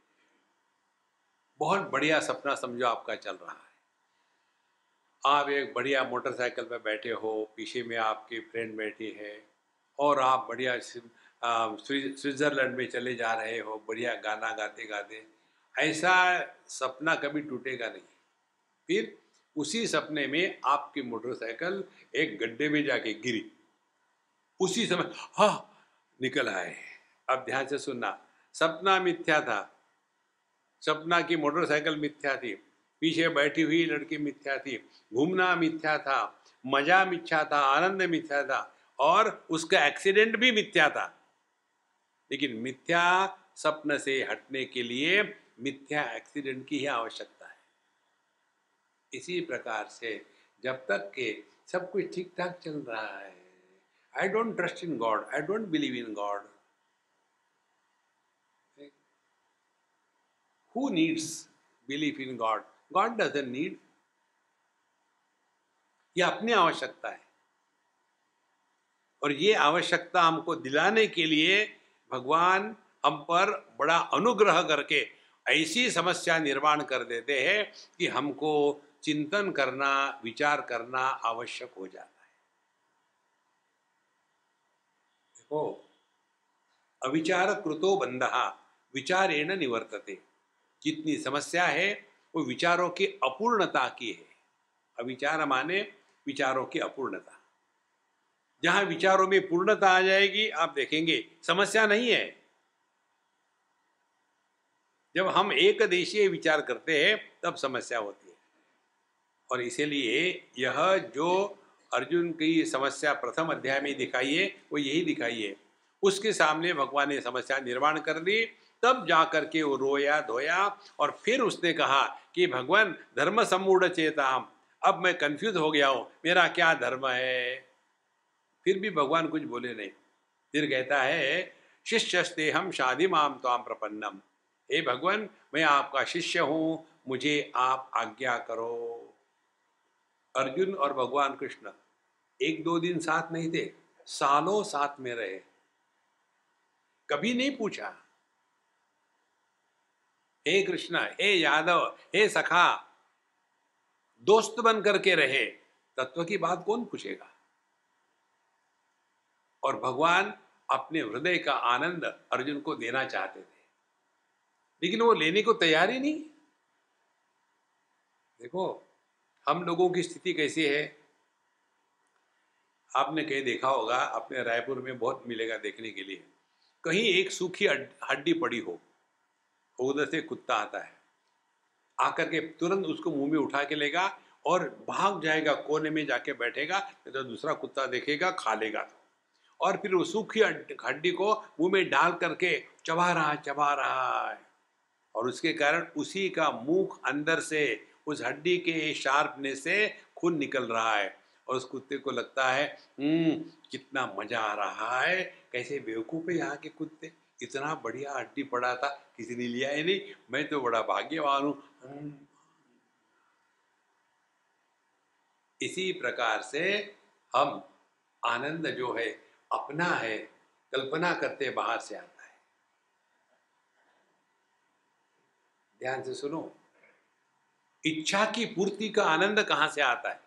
बहुत बढ़िया सपना समझो आपका चल रहा है। आप एक बढ़िया मोटरसाइकिल पर बैठे हो, पीछे में आपकी फ्रेंड बैठी है, और आप बढ़िया स्विट्जरलैंड में चले जा रहे हो, बढ़िया गाना गाते गाते। ऐसा सपना कभी टूटेगा नहीं। फिर उसी सपने में आपकी मोटरसाइकिल एक गड्ढे में जाके गिरी, उसी समय हाँ निकल आए। अब ध्यान से सुनना, सपना मिथ्या था, सपना की मोटरसाइकिल मिथ्या थी, पीछे बैठी हुई लड़की मिथ्या थी, घूमना मिथ्या था, मजा मिथ्या था, आनंद मिथ्या था, और उसका एक्सीडेंट भी मिथ्या था। लेकिन मिथ्या सपन से हटने के लिए मिथ्या एक्सीडेंट की ही आवश्यकता है। इसी प्रकार से जब तक के सब कुछ ठीक ठाक चल रहा है, I don't trust in God, I don't believe in God, who needs belief in God? God doesn't need. ये अपनी आवश्यकता है, और ये आवश्यकता हमको दिलाने के लिए भगवान हम पर बड़ा अनुग्रह करके ऐसी समस्या निर्माण कर देते हैं कि हमको चिंतन करना, विचार करना आवश्यक हो जाता है। देखो, अविचार कृतो बंधः विचारेण निवर्तते। जितनी समस्या है वो विचारों की अपूर्णता की है। अविचार माने विचारों की अपूर्णता। जहां विचारों में पूर्णता आ जाएगी, आप देखेंगे समस्या नहीं है। जब हम एक देशीय विचार करते हैं तब समस्या होती है। और इसीलिए यह जो अर्जुन की समस्या प्रथम अध्याय में दिखाई है वो यही दिखाई है। उसके सामने भगवान ने समस्या निर्माण कर दी, तब जाकर के वो रोया धोया, और फिर उसने कहा कि भगवान धर्म सम्मूढ़ चेताम, अब मैं कंफ्यूज हो गया हूं, मेरा क्या धर्म है। फिर भी भगवान कुछ बोले नहीं। फिर कहता है शिष्यस्ते हम शादी माम त्वाम प्रपन्नम, हे भगवान मैं आपका शिष्य हूं, मुझे आप आज्ञा करो। अर्जुन और भगवान कृष्ण एक दो दिन साथ नहीं थे, सालों साथ में रहे। कभी नहीं पूछा हे कृष्ण, हे यादव, हे सखा, दोस्त बन करके रहे। तत्व की बात कौन पूछेगा। और भगवान अपने हृदय का आनंद अर्जुन को देना चाहते थे, लेकिन वो लेने को तैयार ही नहीं। देखो हम लोगों की स्थिति कैसी है। आपने कहीं देखा होगा, अपने रायपुर में बहुत मिलेगा देखने के लिए, कहीं एक सूखी हड्डी पड़ी हो, उधर से कुत्ता आता है, आकर के तुरंत उसको मुंह में उठा के लेगा और भाग जाएगा, कोने में जाके बैठेगा, तो दूसरा कुत्ता देखेगा खा लेगा। और फिर वो सूखी हड्डी को मुंह में डाल करके चबा रहा है, और उसके कारण उसी का मुख अंदर से उस हड्डी के शार्पनेस से खून निकल रहा है। और उस कुत्ते को लगता है कितना मजा आ रहा है, कैसे बेवकूफ है यहाँ के कुत्ते, इतना बढ़िया हड्डी पड़ा था, किसी ने लिया ही नहीं, मैं तो बड़ा भाग्यवान हूं। इसी प्रकार से हम आनंद जो है अपना है, कल्पना करते बाहर से आता है। ध्यान से सुनो, इच्छा की पूर्ति का आनंद कहां से आता है।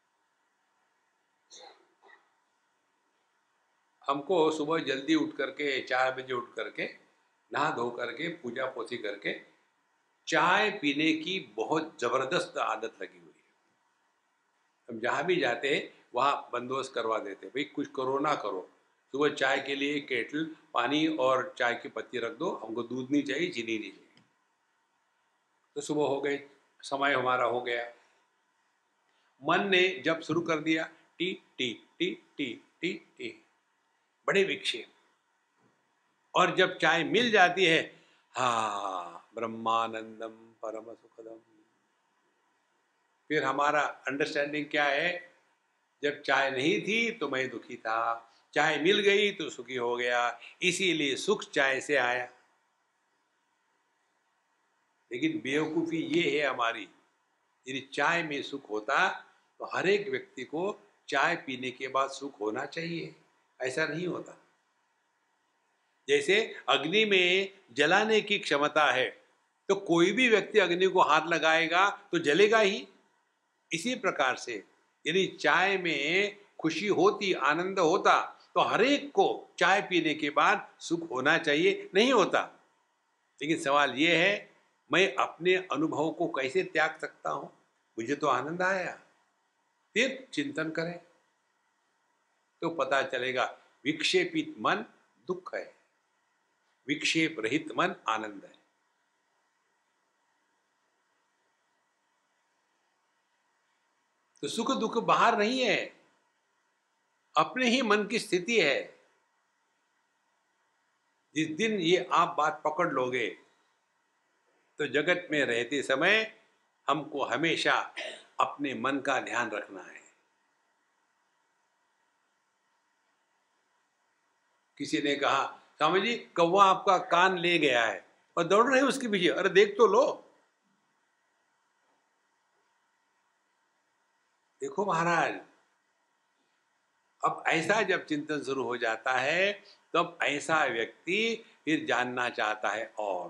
हमको सुबह जल्दी उठ करके 4 बजे उठ करके नहा धो करके पूजा पोथी करके चाय पीने की बहुत जबरदस्त आदत लगी हुई है। हम जहां भी जाते हैं वहां बंदोबस्त करवा देते, भाई कुछ करो ना करो, सुबह चाय के लिए केटल पानी और चाय की पत्ती रख दो, हमको दूध नहीं चाहिए, चीनी नहीं चाहिए। तो सुबह हो गई, समय हमारा हो गया। मन ने जब शुरू कर दिया टी टी टी टी टी टी, बड़े विक्षेप, और जब चाय मिल जाती है, हा ब्रह्मानंदम परम सुखदम। फिर हमारा अंडरस्टैंडिंग क्या है? जब चाय नहीं थी तो मैं दुखी था, चाय मिल गई तो सुखी हो गया, इसीलिए सुख चाय से आया। लेकिन बेवकूफी ये है हमारी, यदि चाय में सुख होता तो हर एक व्यक्ति को चाय पीने के बाद सुख होना चाहिए। ऐसा नहीं होता। जैसे अग्नि में जलाने की क्षमता है, तो कोई भी व्यक्ति अग्नि को हाथ लगाएगा तो जलेगा ही। इसी प्रकार से यदि चाय में खुशी होती, आनंद होता, तो हर एक को चाय पीने के बाद सुख होना चाहिए। नहीं होता। लेकिन सवाल यह है, मैं अपने अनुभव को कैसे त्याग सकता हूं? मुझे तो आनंद आया। फिर चिंतन करें तो पता चलेगा विक्षेपित मन दुख है, विक्षेप रहित मन आनंद है। तो सुख दुख बाहर नहीं है, अपने ही मन की स्थिति है। जिस दिन ये आप बात पकड़ लोगे तो जगत में रहते समय हमको हमेशा अपने मन का ध्यान रखना है। किसी ने कहा, स्वामी जी कौवा आपका कान ले गया है और दौड़ रहे उसके पीछे, अरे देख तो लो। देखो महाराज, अब ऐसा जब चिंतन शुरू हो जाता है तब ऐसा व्यक्ति फिर जानना चाहता है और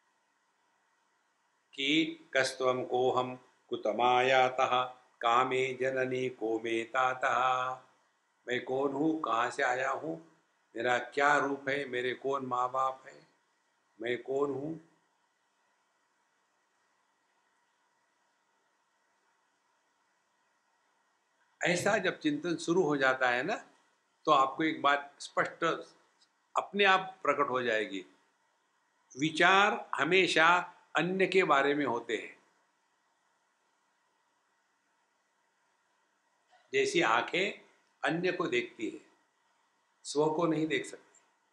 कि कस्त्वं कोहम कुतमायातः कामे जननी को मे तातः। मैं कौन हूँ, कहाँ से आया हूँ, मेरा क्या रूप है, मेरे कौन माँ बाप है, मैं कौन हूँ। ऐसा जब चिंतन शुरू हो जाता है ना, तो आपको एक बात स्पष्ट अपने आप प्रकट हो जाएगी। विचार हमेशा अन्य के बारे में होते हैं। जैसी आंखें अन्य को देखती है, स्व को नहीं देख सकती,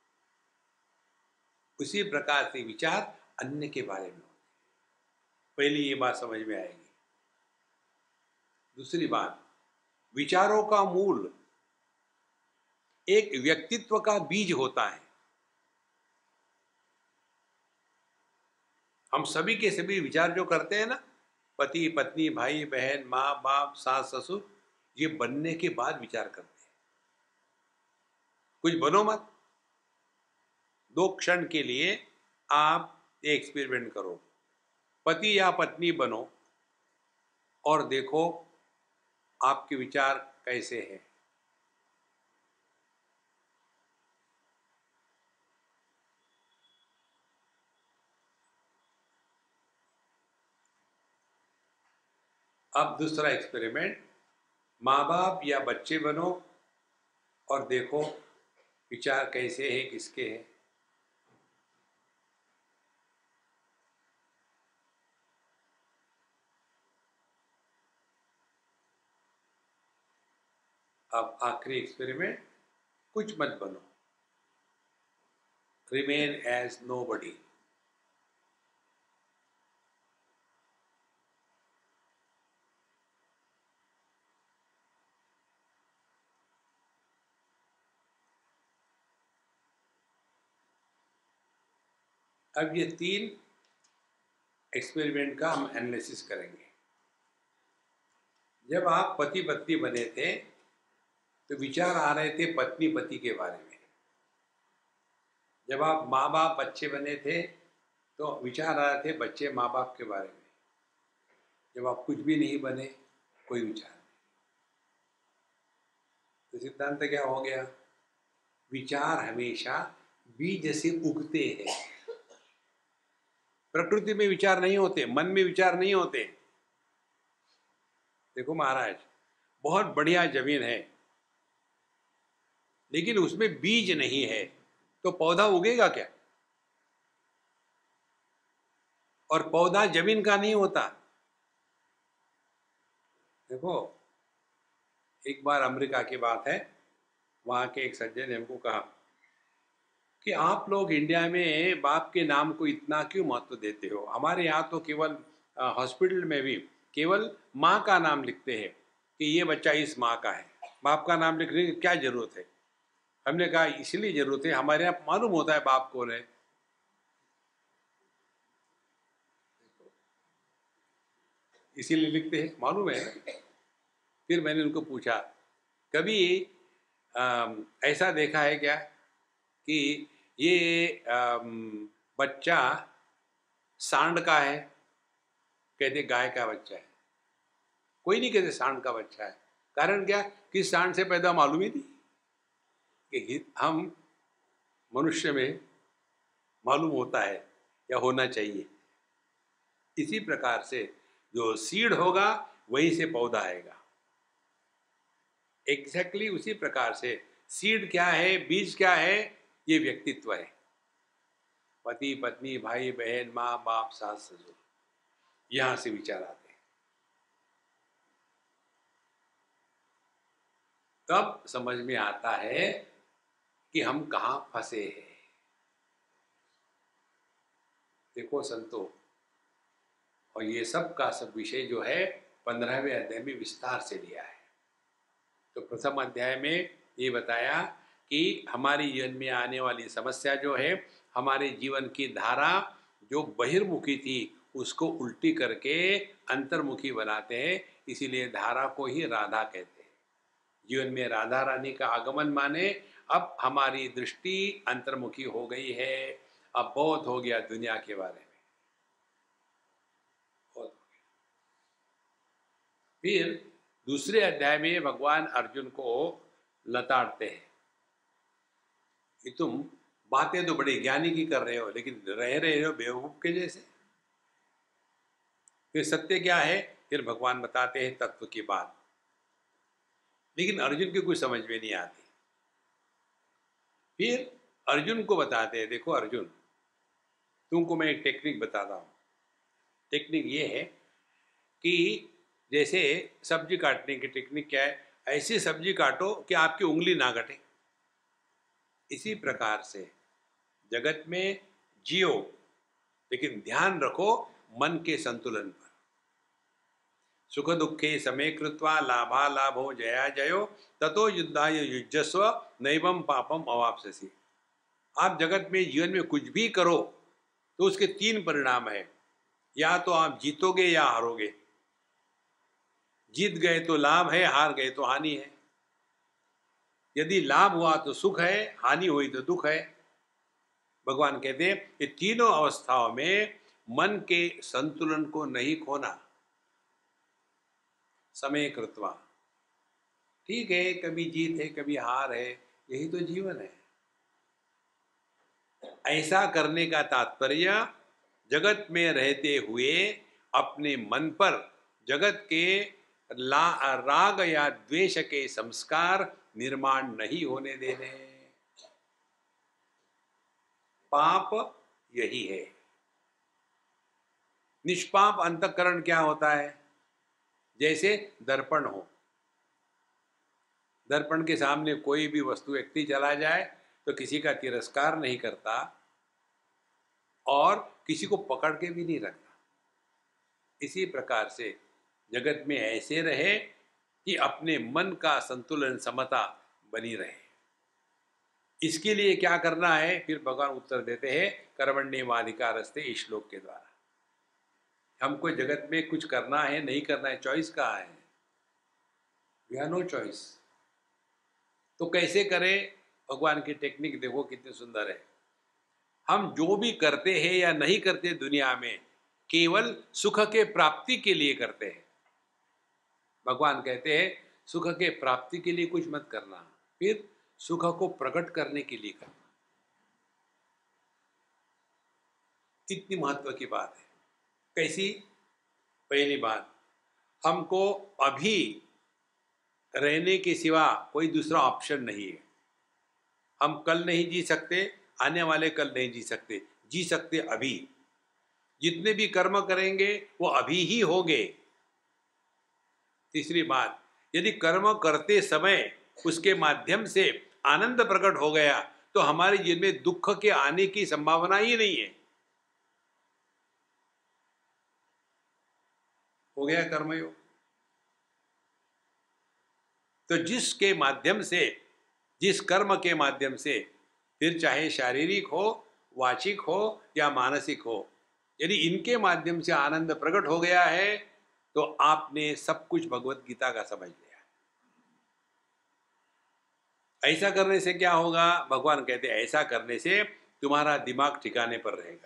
उसी प्रकार से विचार अन्य के बारे में होते हैं। पहली ये बात समझ में आएगी। दूसरी बात, विचारों का मूल एक व्यक्तित्व का बीज होता है। हम सभी के सभी विचार जो करते हैं ना, पति पत्नी भाई बहन माँ बाप सास ससुर, ये बनने के बाद विचार करते हैं। कुछ बनो मत, 2 क्षण के लिए आप एक्सपेरिमेंट करो, पति या पत्नी बनो और देखो आपके विचार कैसे हैं। अब दूसरा एक्सपेरिमेंट, माँ बाप या बच्चे बनो और देखो विचार कैसे हैं, किसके हैं। अब आखिरी एक्सपेरिमेंट, कुछ मत बनो, रिमेन एज नोबडी। अब ये 3 एक्सपेरिमेंट का हम एनालिसिस करेंगे। जब आप पति पत्नी बने थे तो विचार आ रहे थे पत्नी पति के बारे में। जब आप माँ बाप बच्चे बने थे तो विचार आ रहे थे बच्चे माँ बाप के बारे में। जब आप कुछ भी नहीं बने, कोई विचार नहीं। तो सिद्धांत क्या हो गया? विचार हमेशा बीज से उगते हैं। प्रकृति में विचार नहीं होते, मन में विचार नहीं होते। देखो महाराज, बहुत बढ़िया जमीन है लेकिन उसमें बीज नहीं है तो पौधा उगेगा क्या? और पौधा जमीन का नहीं होता, देखो, एक बार अमेरिका की बात है, वहाँ के एक सज्जन ने हमको कहा कि आप लोग इंडिया में बाप के नाम को इतना क्यों महत्व देते हो? हमारे यहाँ तो केवल हॉस्पिटल में भी केवल माँ का नाम लिखते हैं कि ये बच्चा इस माँ का है, बाप का नाम लिखने की क्या जरूरत है? हमने कहा इसलिए जरूरत है, हमारे यहाँ मालूम होता है बाप कौन है। इसीलिए लिखते हैं, मालूम है। फिर मैंने उनको पूछा, कभी ऐसा देखा है क्या कि ये बच्चा सांड का है? कहते गाय का बच्चा है। कोई नहीं कहते सांड का बच्चा है। कारण क्या? कि सांड से पैदा मालूम ही नहीं कि हम मनुष्य में मालूम होता है या होना चाहिए। इसी प्रकार से जो सीड होगा वहीं से पौधा आएगा। एग्जैक्टली उसी प्रकार से सीड क्या है, बीज क्या है, ये व्यक्तित्व है। पति पत्नी, भाई बहन, माँ बाप, सास ससुर, यहां से विचार आते हैं। तब समझ में आता है कि हम कहां फंसे हैं। देखो संतो, और ये सब का सब विषय जो है 15वें अध्याय में विस्तार से लिया है। तो प्रथम अध्याय में ये बताया कि हमारी जीवन में आने वाली समस्या जो है, हमारे जीवन की धारा जो बहिर्मुखी थी उसको उल्टी करके अंतर्मुखी बनाते हैं, इसीलिए धारा को ही राधा कहते हैं। जीवन में राधा रानी का आगमन माने अब हमारी दृष्टि अंतर्मुखी हो गई है, अब बहुत हो गया दुनिया के बारे में, बहुत हो गया। फिर दूसरे अध्याय में भगवान अर्जुन को लताड़ते हैं कि तुम बातें तो बड़ी ज्ञानी की कर रहे हो, लेकिन रह रहे हो बेवकूफ के जैसे। फिर सत्य क्या है, फिर भगवान बताते हैं तत्व की बात, लेकिन अर्जुन की कुछ समझ में नहीं आती। फिर अर्जुन को बताते हैं, देखो अर्जुन, तुमको मैं एक टेक्निक बताता हूँ। टेक्निक ये है कि जैसे सब्जी काटने की टेक्निक क्या है, ऐसी सब्जी काटो कि आपकी उंगली ना कटे। इसी प्रकार से जगत में जियो, लेकिन ध्यान रखो मन के संतुलन पर। सुख दुखे समे कृत्वा लाभा लाभो जया जयो ततो युद्धाय युज्यस्व नैवं पापम अवाप्स्यसि। आप जगत में जीवन में कुछ भी करो तो उसके तीन परिणाम है, या तो आप जीतोगे या हारोगे। जीत गए तो लाभ है, हार गए तो हानि है। यदि लाभ हुआ तो सुख है, हानि हुई तो दुख है। भगवान कहते हैं कि तीनों अवस्थाओं में मन के संतुलन को नहीं खोना। समय कृत्वा, ठीक है, कभी जीत है कभी हार है, यही तो जीवन है। ऐसा करने का तात्पर्य जगत में रहते हुए अपने मन पर जगत के राग या द्वेष के संस्कार निर्माण नहीं होने देने। पाप यही है। निष्पाप अंतःकरण क्या होता है? जैसे दर्पण हो, दर्पण के सामने कोई भी वस्तु व्यक्ति चला जाए तो किसी का तिरस्कार नहीं करता और किसी को पकड़ के भी नहीं रखता। इसी प्रकार से जगत में ऐसे रहे कि अपने मन का संतुलन समता बनी रहे। इसके लिए क्या करना है? फिर भगवान उत्तर देते हैं कर्मण्येवाधिकारस्ते, इस श्लोक के द्वारा। हमको जगत में कुछ करना है नहीं करना है, चॉइस कहाँ है? We have no choice. तो कैसे करें? भगवान की टेक्निक देखो कितनी सुंदर है। हम जो भी करते हैं या नहीं करते दुनिया में, केवल सुख के प्राप्ति के लिए करते हैं। भगवान कहते हैं सुख के प्राप्ति के लिए कुछ मत करना, फिर सुख को प्रकट करने के लिए करना। इतनी महत्व की बात है। कैसी? पहली बात, हमको अभी रहने के सिवा कोई दूसरा ऑप्शन नहीं है। हम कल नहीं जी सकते, आने वाले कल नहीं जी सकते, जी सकते अभी। जितने भी कर्म करेंगे वो अभी ही होंगे। तीसरी बात, यदि कर्म करते समय उसके माध्यम से आनंद प्रकट हो गया तो हमारे जीवन में दुख के आने की संभावना ही नहीं है। हो गया कर्मयोग। तो जिसके माध्यम से, जिस कर्म के माध्यम से, फिर चाहे शारीरिक हो, वाचिक हो या मानसिक हो, यदि इनके माध्यम से आनंद प्रकट हो गया है तो आपने सब कुछ भगवत गीता का समझ लिया। ऐसा करने से क्या होगा? भगवान कहते हैं ऐसा करने से तुम्हारा दिमाग ठिकाने पर रहेगा।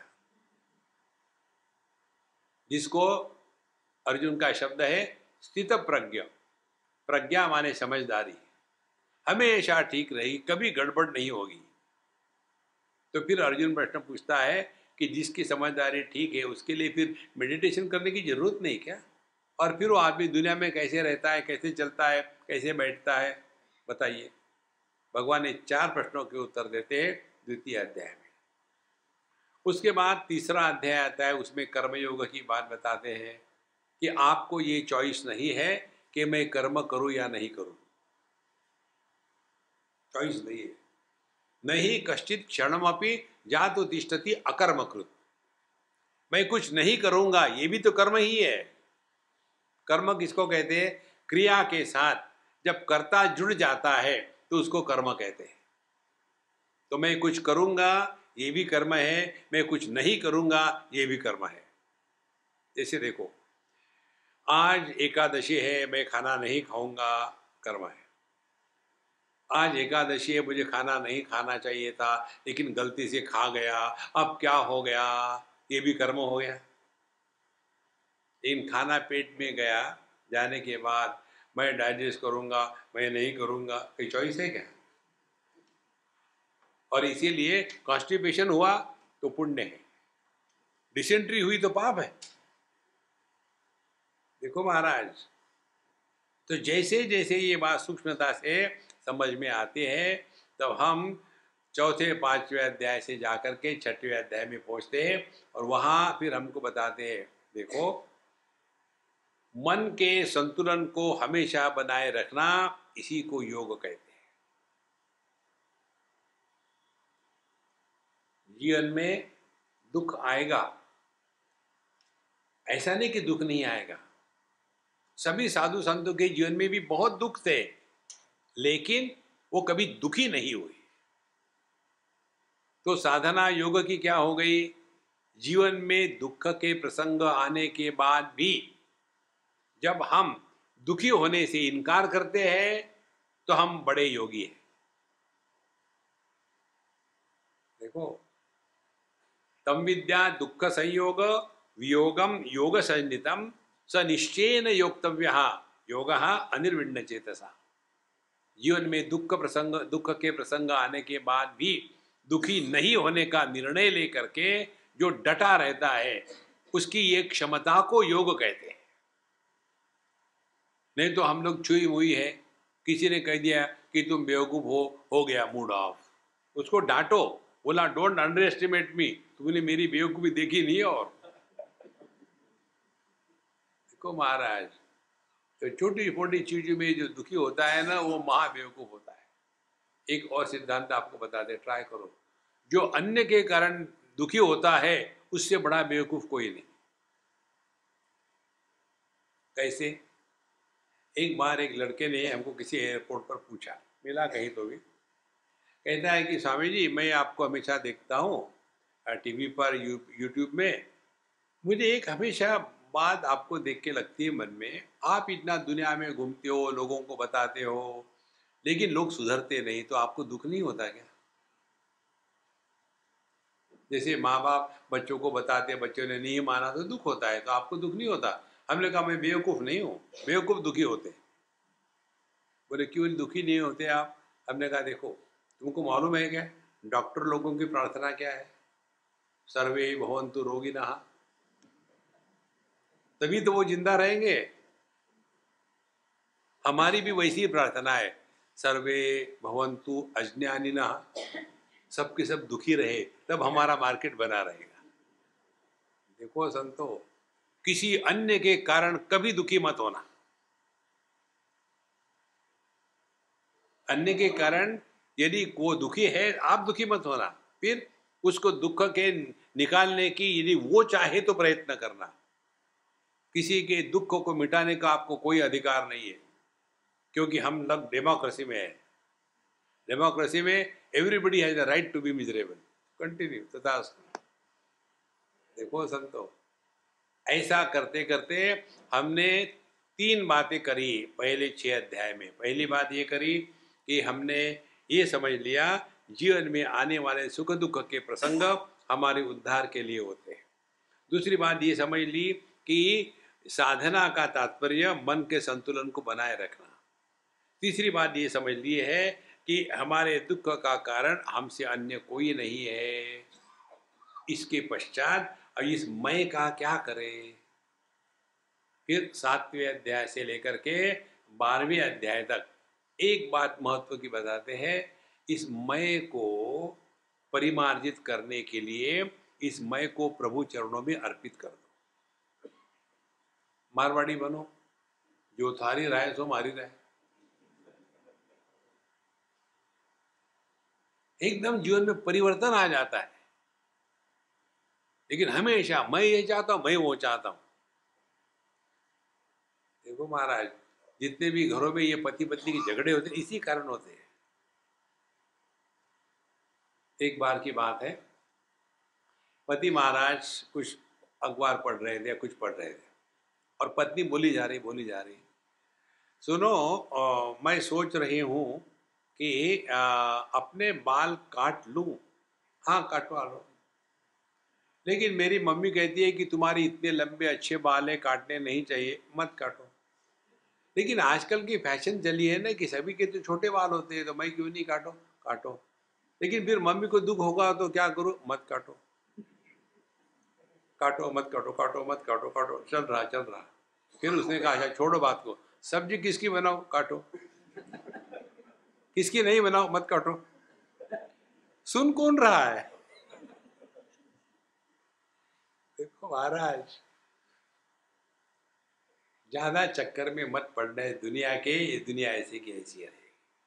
जिसको अर्जुन का शब्द है स्थित प्रज्ञ। प्रज्ञा माने समझदारी, हमेशा ठीक रही, कभी गड़बड़ नहीं होगी। तो फिर अर्जुन प्रश्न पूछता है कि जिसकी समझदारी ठीक है उसके लिए फिर मेडिटेशन करने की जरूरत नहीं क्या? और फिर वो आदमी दुनिया में कैसे रहता है, कैसे चलता है, कैसे बैठता है, बताइए। भगवान ने 4 प्रश्नों के उत्तर देते हैं द्वितीय अध्याय में। उसके बाद तीसरा अध्याय आता है, उसमें कर्मयोग की बात बताते हैं कि आपको ये चॉइस नहीं है कि मैं कर्म करूं या नहीं करूं। चॉइस नहीं है। नहीं कश्चित क्षणमपि जातु तिष्ठति अकर्मकृत। मैं कुछ नहीं करूंगा, ये भी तो कर्म ही है। कर्म किसको कहते हैं? क्रिया के साथ जब कर्ता जुड़ जाता है तो उसको कर्म कहते हैं। तो मैं कुछ करूंगा ये भी कर्म है, मैं कुछ नहीं करूंगा ये भी कर्म है। जैसे देखो, आज एकादशी है, मैं खाना नहीं खाऊंगा, कर्म है। आज एकादशी है, मुझे खाना नहीं खाना चाहिए था लेकिन गलती से खा गया, अब क्या हो गया, ये भी कर्म हो गया। लेकिन खाना पेट में गया, जाने के बाद मैं डाइजेस्ट करूंगा, मैं नहीं करूंगा, कोई चॉइस है क्या? और इसीलिए कॉन्स्टिपेशन हुआ तो पुण्य है, डिसेंट्री हुई तो पाप है। देखो महाराज, तो जैसे जैसे ये बात सूक्ष्मता से समझ में आती है तब हम चौथे 5वें अध्याय से जाकर के 6वें अध्याय में पहुंचते हैं और वहां फिर हमको बताते हैं, देखो मन के संतुलन को हमेशा बनाए रखना, इसी को योग कहते हैं। जीवन में दुख आएगा, ऐसा नहीं कि दुख नहीं आएगा। सभी साधु संतों के जीवन में भी बहुत दुख थे लेकिन वो कभी दुखी नहीं हुए। तो साधना योग की क्या हो गई? जीवन में दुख के प्रसंग आने के बाद भी जब हम दुखी होने से इनकार करते हैं तो हम बड़े योगी हैं। देखो, तम विद्या दुख संयोग वियोगम योग संनितम स निश्चयेन योक्तव्यः योगः अनिर्विण्ण चेतसा। जीवन में दुख के प्रसंग आने के बाद भी दुखी नहीं होने का निर्णय लेकर के जो डटा रहता है उसकी एक क्षमता को योग कहते हैं। नहीं तो हम लोग छुई हुई है, किसी ने कह दिया कि तुम बेवकूफ हो गया मूड ऑफ, उसको डांटो, बोला डोंट अंडर एस्टिमेट मी, तुमने मेरी बेवकूफी देखी नहीं है। और देखो महाराज, तो छोटी छोटी चीजों में जो दुखी होता है ना वो महा बेवकूफ होता है। एक और सिद्धांत आपको बता दे, ट्राई करो, जो अन्य के कारण दुखी होता है उससे बड़ा बेवकूफ कोई नहीं। कैसे? एक बार एक लड़के ने हमको किसी एयरपोर्ट पर पूछा, मिला कहीं तो भी, कहता है कि स्वामी जी मैं आपको हमेशा देखता हूँ टीवी पर, यूट्यूब में, मुझे एक हमेशा बात आपको देख के लगती है मन में, आप इतना दुनिया में घूमते हो, लोगों को बताते हो, लेकिन लोग सुधरते नहीं, तो आपको दुख नहीं होता क्या? जैसे माँ बाप बच्चों को बताते, बच्चों ने नहीं माना तो दुख होता है, तो आपको दुख नहीं होता? हमने कहा मैं बेवकूफ़ नहीं हूँ, बेवकूफ़ दुखी होते। बोले क्यों दुखी नहीं होते आप? हमने कहा देखो, तुमको मालूम है क्या डॉक्टर लोगों की प्रार्थना क्या है? सर्वे भवन्तु रोगिनः, तभी तो वो जिंदा रहेंगे। हमारी भी वैसी ही प्रार्थना है, सर्वे भवन्तु अज्ञानिनः, सबके सब दुखी रहे, तब हमारा मार्केट बना रहेगा। देखो संतो, किसी अन्य के कारण कभी दुखी मत होना। अन्य के कारण यदि वो दुखी है, आप दुखी मत होना, फिर उसको दुख के निकालने की यदि वो चाहे तो प्रयत्न करना। किसी के दुख को मिटाने का आपको कोई अधिकार नहीं है, क्योंकि हम लोग डेमोक्रेसी में है। डेमोक्रेसी में everybody has the right to be miserable. Continue तथास्तु। देखो संतो, ऐसा करते करते हमने 3 बातें करी पहले 6 अध्याय में। पहली बात ये करी कि हमने ये समझ लिया जीवन में आने वाले सुख दुख के प्रसंग हमारे उद्धार के लिए होते हैं। दूसरी बात ये समझ ली कि साधना का तात्पर्य मन के संतुलन को बनाए रखना। तीसरी बात ये समझ ली है कि हमारे दुख का कारण हमसे अन्य कोई नहीं है। इसके पश्चात अब इस मैं का क्या करें। फिर 7वें अध्याय से लेकर के 12वें अध्याय तक एक बात महत्व की बताते हैं, इस मैं को परिमार्जित करने के लिए इस मैं को प्रभु चरणों में अर्पित कर दो। मारवाड़ी बनो, जो थारी राय सो मारी राय। एकदम जीवन में परिवर्तन आ जाता है। लेकिन हमेशा मैं ये चाहता हूं, मैं वो चाहता हूं। देखो महाराज, जितने भी घरों में ये पति पत्नी के झगड़े होते हैं, इसी कारण होते हैं। एक बार की बात है, पति महाराज कुछ अखबार पढ़ रहे थे या कुछ पढ़ रहे थे, और पत्नी बोली जा रही, सुनो मैं सोच रही हूं कि अपने बाल काट लूं। हाँ काटवा लो, लेकिन मेरी मम्मी कहती है कि तुम्हारी इतने लंबे अच्छे बाल है, काटने नहीं चाहिए, मत काटो। लेकिन आजकल की फैशन चली है ना कि सभी के तो छोटे बाल होते हैं, तो मैं क्यों नहीं काटो। काटो, लेकिन फिर मम्मी को दुख होगा तो क्या करूं, मत काटो। काटो मत काटो, काटो मत काटो, काटो, चल रहा। फिर उसने कहा अच्छा छोड़ो बात को, सब्जी किसकी बनाओ, काटो, किसकी नहीं बनाओ, मत काटो। सुन कौन रहा है। देखो महाराज, ज्यादा चक्कर में मत पड़ना है दुनिया के, ये दुनिया ऐसी की ऐसी है।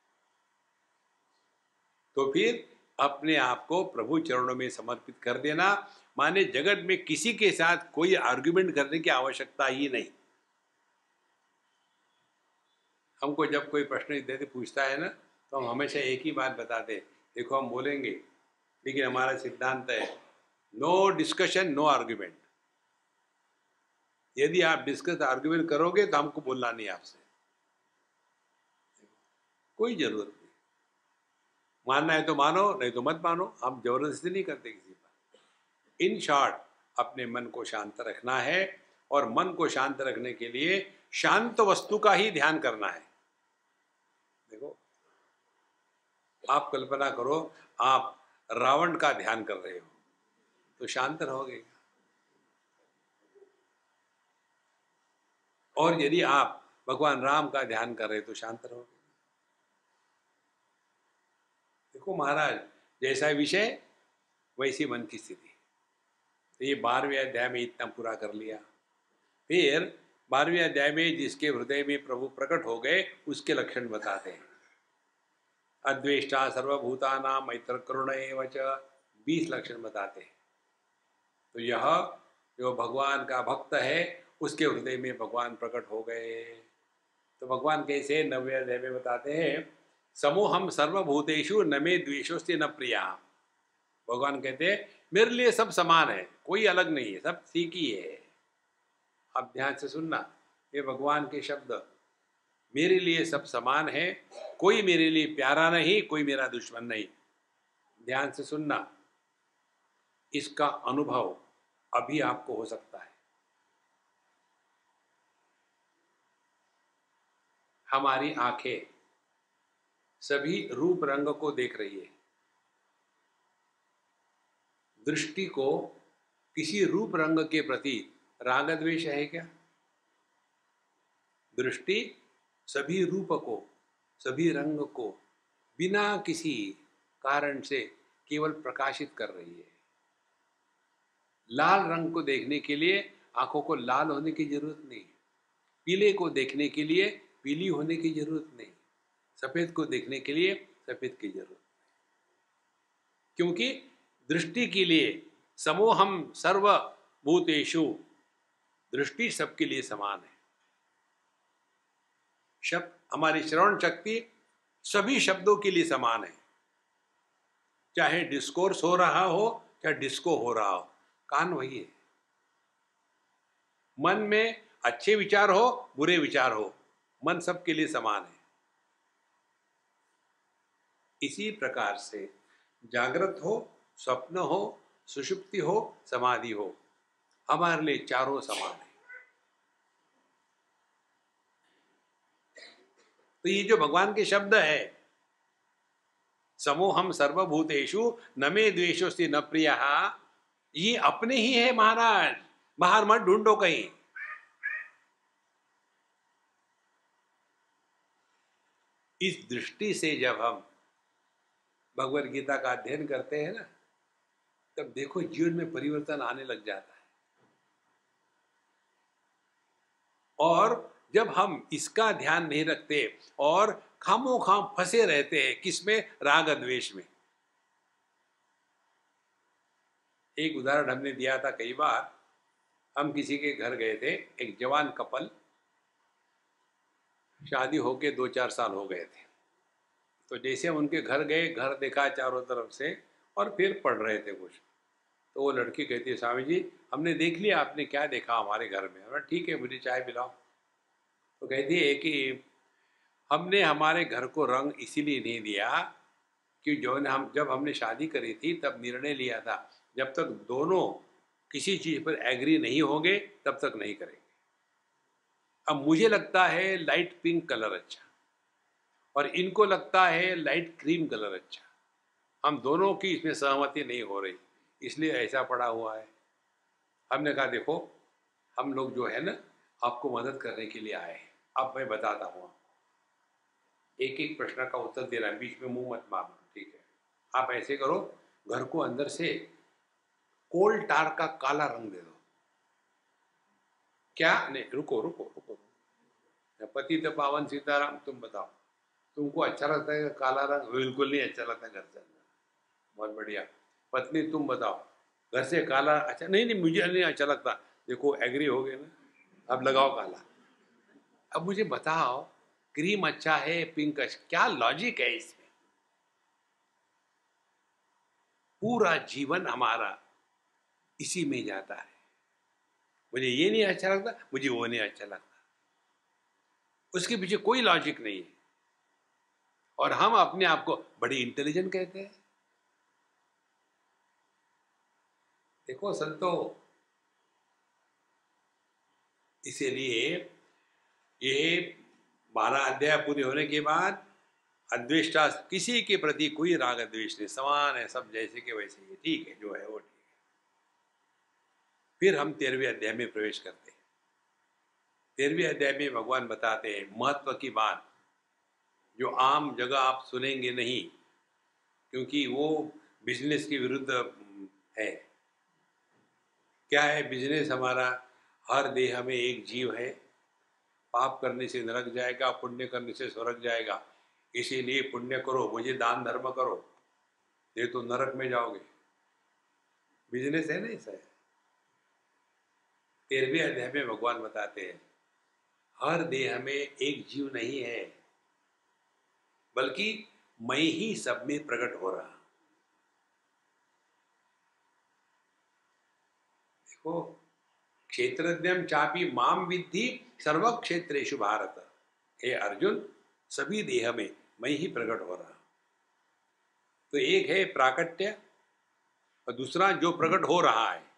तो फिर अपने आप को प्रभु चरणों में समर्पित कर देना, माने जगत में किसी के साथ कोई आर्गुमेंट करने की आवश्यकता ही नहीं। हमको जब कोई प्रश्न इत्यादि पूछता है ना, तो हम हमेशा एक ही बात बताते हैं, देखो हम बोलेंगे, लेकिन हमारा सिद्धांत है नो डिस्कशन नो आर्गुमेंट। यदि आप डिस्कस आर्गुमेंट करोगे तो हमको बोलना नहीं आपसे, कोई जरूरत नहीं। मानना है तो मानो, नहीं तो मत मानो, हम जबरदस्ती नहीं करते किसी पर। इन शॉर्ट, अपने मन को शांत रखना है, और मन को शांत रखने के लिए शांत वस्तु का ही ध्यान करना है। देखो, आप कल्पना करो आप रावण का ध्यान कर रहे हो तो शांत रहोगे, और यदि आप भगवान राम का ध्यान कर रहे हो तो शांत रहोगे। देखो महाराज, जैसा विषय वैसी मन की स्थिति। तो ये 12वें अध्याय में इतना पूरा कर लिया। फिर 12वें अध्याय में जिसके हृदय में प्रभु प्रकट हो गए उसके लक्षण बताते हैं। अद्वेष्टा सर्वभूतानां मैत्र करुण एव च, 20 लक्षण बताते हैं। तो यह जो भगवान का भक्त है उसके हृदय में भगवान प्रकट हो गए। तो भगवान कैसे 9वें अध्याय में बताते हैं, समूहम सर्वभूतेषु न मे द्वेषोस्ति न प्रिया। भगवान कहते हैं मेरे लिए सब समान है, कोई अलग नहीं है, सब ठीक ही है। अब ध्यान से सुनना, ये भगवान के शब्द, मेरे लिए सब समान है, कोई मेरे लिए प्यारा नहीं, कोई मेरा दुश्मन नहीं। ध्यान से सुनना, इसका अनुभव अभी आपको हो सकता है। हमारी आंखें सभी रूप रंग को देख रही है। दृष्टि को किसी रूप रंग के प्रति राग द्वेष है क्या? दृष्टि सभी रूप को, सभी रंग को बिना किसी कारण से केवल प्रकाशित कर रही है। लाल रंग को देखने के लिए आंखों को लाल होने की जरूरत नहीं, पीले को देखने के लिए पीली होने की जरूरत नहीं। सफेद को देखने के लिए सफेद की जरूरत, क्योंकि दृष्टि के लिए समोहम सर्वभूतेषु, दृष्टि सबके लिए समान है। शब्द, हमारी श्रवण शक्ति सभी शब्दों के लिए समान है, चाहे डिस्कोर्स हो रहा हो चाहे डिस्को हो रहा हो, कान वही है। मन में अच्छे विचार हो बुरे विचार हो, मन सबके लिए समान है। इसी प्रकार से जागृत हो, स्वप्न हो, सुषुप्ति हो, समाधि हो, हमारे लिए चारों समान है। तो ये जो भगवान के शब्द है, समोहम सर्वभूतेषु न मे द्वेषोस्ति न प्रियः, ये अपने ही है महाराज, बाहर मत ढूंढो कहीं। इस दृष्टि से जब हम भगवद गीता का अध्ययन करते हैं ना, तब देखो जीवन में परिवर्तन आने लग जाता है। और जब हम इसका ध्यान नहीं रखते और खामोखाम फंसे रहते हैं, किसमें? राग द्वेष में। एक उदाहरण हमने दिया था कई बार, हम किसी के घर गए थे, एक जवान कपल, शादी होके 2-4 साल हो गए थे। तो जैसे हम उनके घर गए, घर देखा चारों तरफ से और फिर पढ़ रहे थे कुछ, तो वो लड़की कहती है, स्वामी जी हमने देख लिया, आपने क्या देखा हमारे घर में? अरे ठीक है, मुझे चाय पिलाओ। तो कहती है कि हमने हमारे घर को रंग इसीलिए नहीं दिया कि जब हमने शादी करी थी तब निर्णय लिया था, जब तक दोनों किसी चीज़ पर एग्री नहीं होंगे तब तक नहीं करेंगे। अब मुझे लगता है लाइट पिंक कलर अच्छा, और इनको लगता है लाइट क्रीम कलर अच्छा, हम दोनों की इसमें सहमति नहीं हो रही, इसलिए ऐसा पड़ा हुआ है। हमने कहा देखो, हम लोग जो है ना आपको मदद करने के लिए आए हैं, अब मैं बताता हूँ। एक एक प्रश्न का उत्तर दे रहा है, बीच में मुंह मत मारना, ठीक है? आप ऐसे करो, घर को अंदर से कोल टार का काला रंग दे दो। क्या? नहीं, रुको रुको रुको, पति तो पावन सीताराम, तुम बताओ, तुमको अच्छा लगता है काला रंग? बिल्कुल नहीं अच्छा लगता घर से। बहुत बढ़िया। पत्नी तुम बताओ, घर से काला अच्छा? नहीं नहीं, मुझे नहीं अच्छा लगता। देखो एग्री हो गए ना, अब लगाओ काला। अब मुझे बताओ, क्रीम अच्छा है, पिंक अच्छा, क्या लॉजिक है इसमें? पूरा जीवन हमारा इसी में जाता है, मुझे ये नहीं अच्छा लगता, मुझे वो नहीं अच्छा लगता, उसके पीछे कोई लॉजिक नहीं है। और हम अपने आप को बड़ी इंटेलिजेंट कहते हैं। देखो संतो, इसीलिए ये 12 अध्याय पूरे होने के बाद अद्वेष्टा, किसी के प्रति कोई राग द्वेष नहीं, समान है, सब जैसे के वैसे ही, ठीक है, जो है वो ठीक है। फिर हम 13वें अध्याय में प्रवेश करते हैं। 13वें अध्याय में भगवान बताते हैं महत्व की बात, जो आम जगह आप सुनेंगे नहीं, क्योंकि वो बिजनेस के विरुद्ध है। क्या है बिजनेस हमारा? हर देह में एक जीव है, पाप करने से नरक जाएगा, पुण्य करने से स्वर्ग जाएगा, इसीलिए पुण्य करो, मुझे दान धर्म करो, ये तो नरक में जाओगे। बिजनेस है ना ऐसा है। 13वें अध्याय में भगवान बताते हैं हर देह में एक जीव नहीं है, बल्कि मैं ही सब में प्रकट हो रहा। देखो, क्षेत्रज्ञम चापी माम विद्धि सर्व क्षेत्रेषु भारत, हे अर्जुन सभी देह में मैं ही प्रकट हो रहा। तो एक है प्राकट्य और दूसरा जो प्रकट हो रहा है।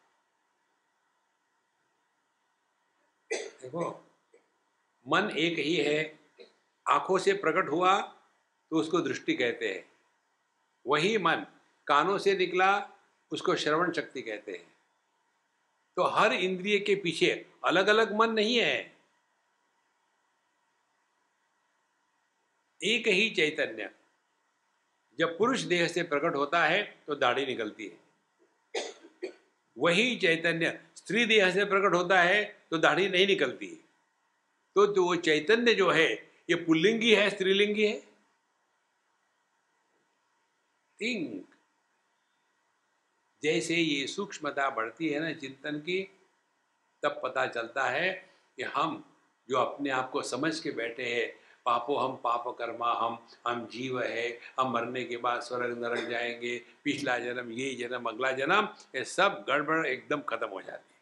देखो, मन एक ही है, आंखों से प्रकट हुआ तो उसको दृष्टि कहते हैं, वही मन कानों से निकला उसको श्रवण शक्ति कहते हैं। तो हर इंद्रिय के पीछे अलग अलग मन नहीं है, एक ही चैतन्य। जब पुरुष देह से प्रकट होता है तो दाढ़ी निकलती है, वही चैतन्य स्त्री देह से प्रकट होता है तो दाढ़ी नहीं निकलती है। तो वो चैतन्य जो है ये पुल्लिंगी है स्त्रीलिंगी है? थिंक। जैसे ये सूक्ष्मता बढ़ती है ना चिंतन की, तब पता चलता है कि हम जो अपने आप को समझ के बैठे हैं, पापो हम पाप कर्मा, हम जीव है, हम मरने के बाद स्वर्ग नरक जाएंगे, पिछला जन्म, ये जन्म, अगला जन्म, ये सब गड़बड़ एकदम खत्म हो जाती है।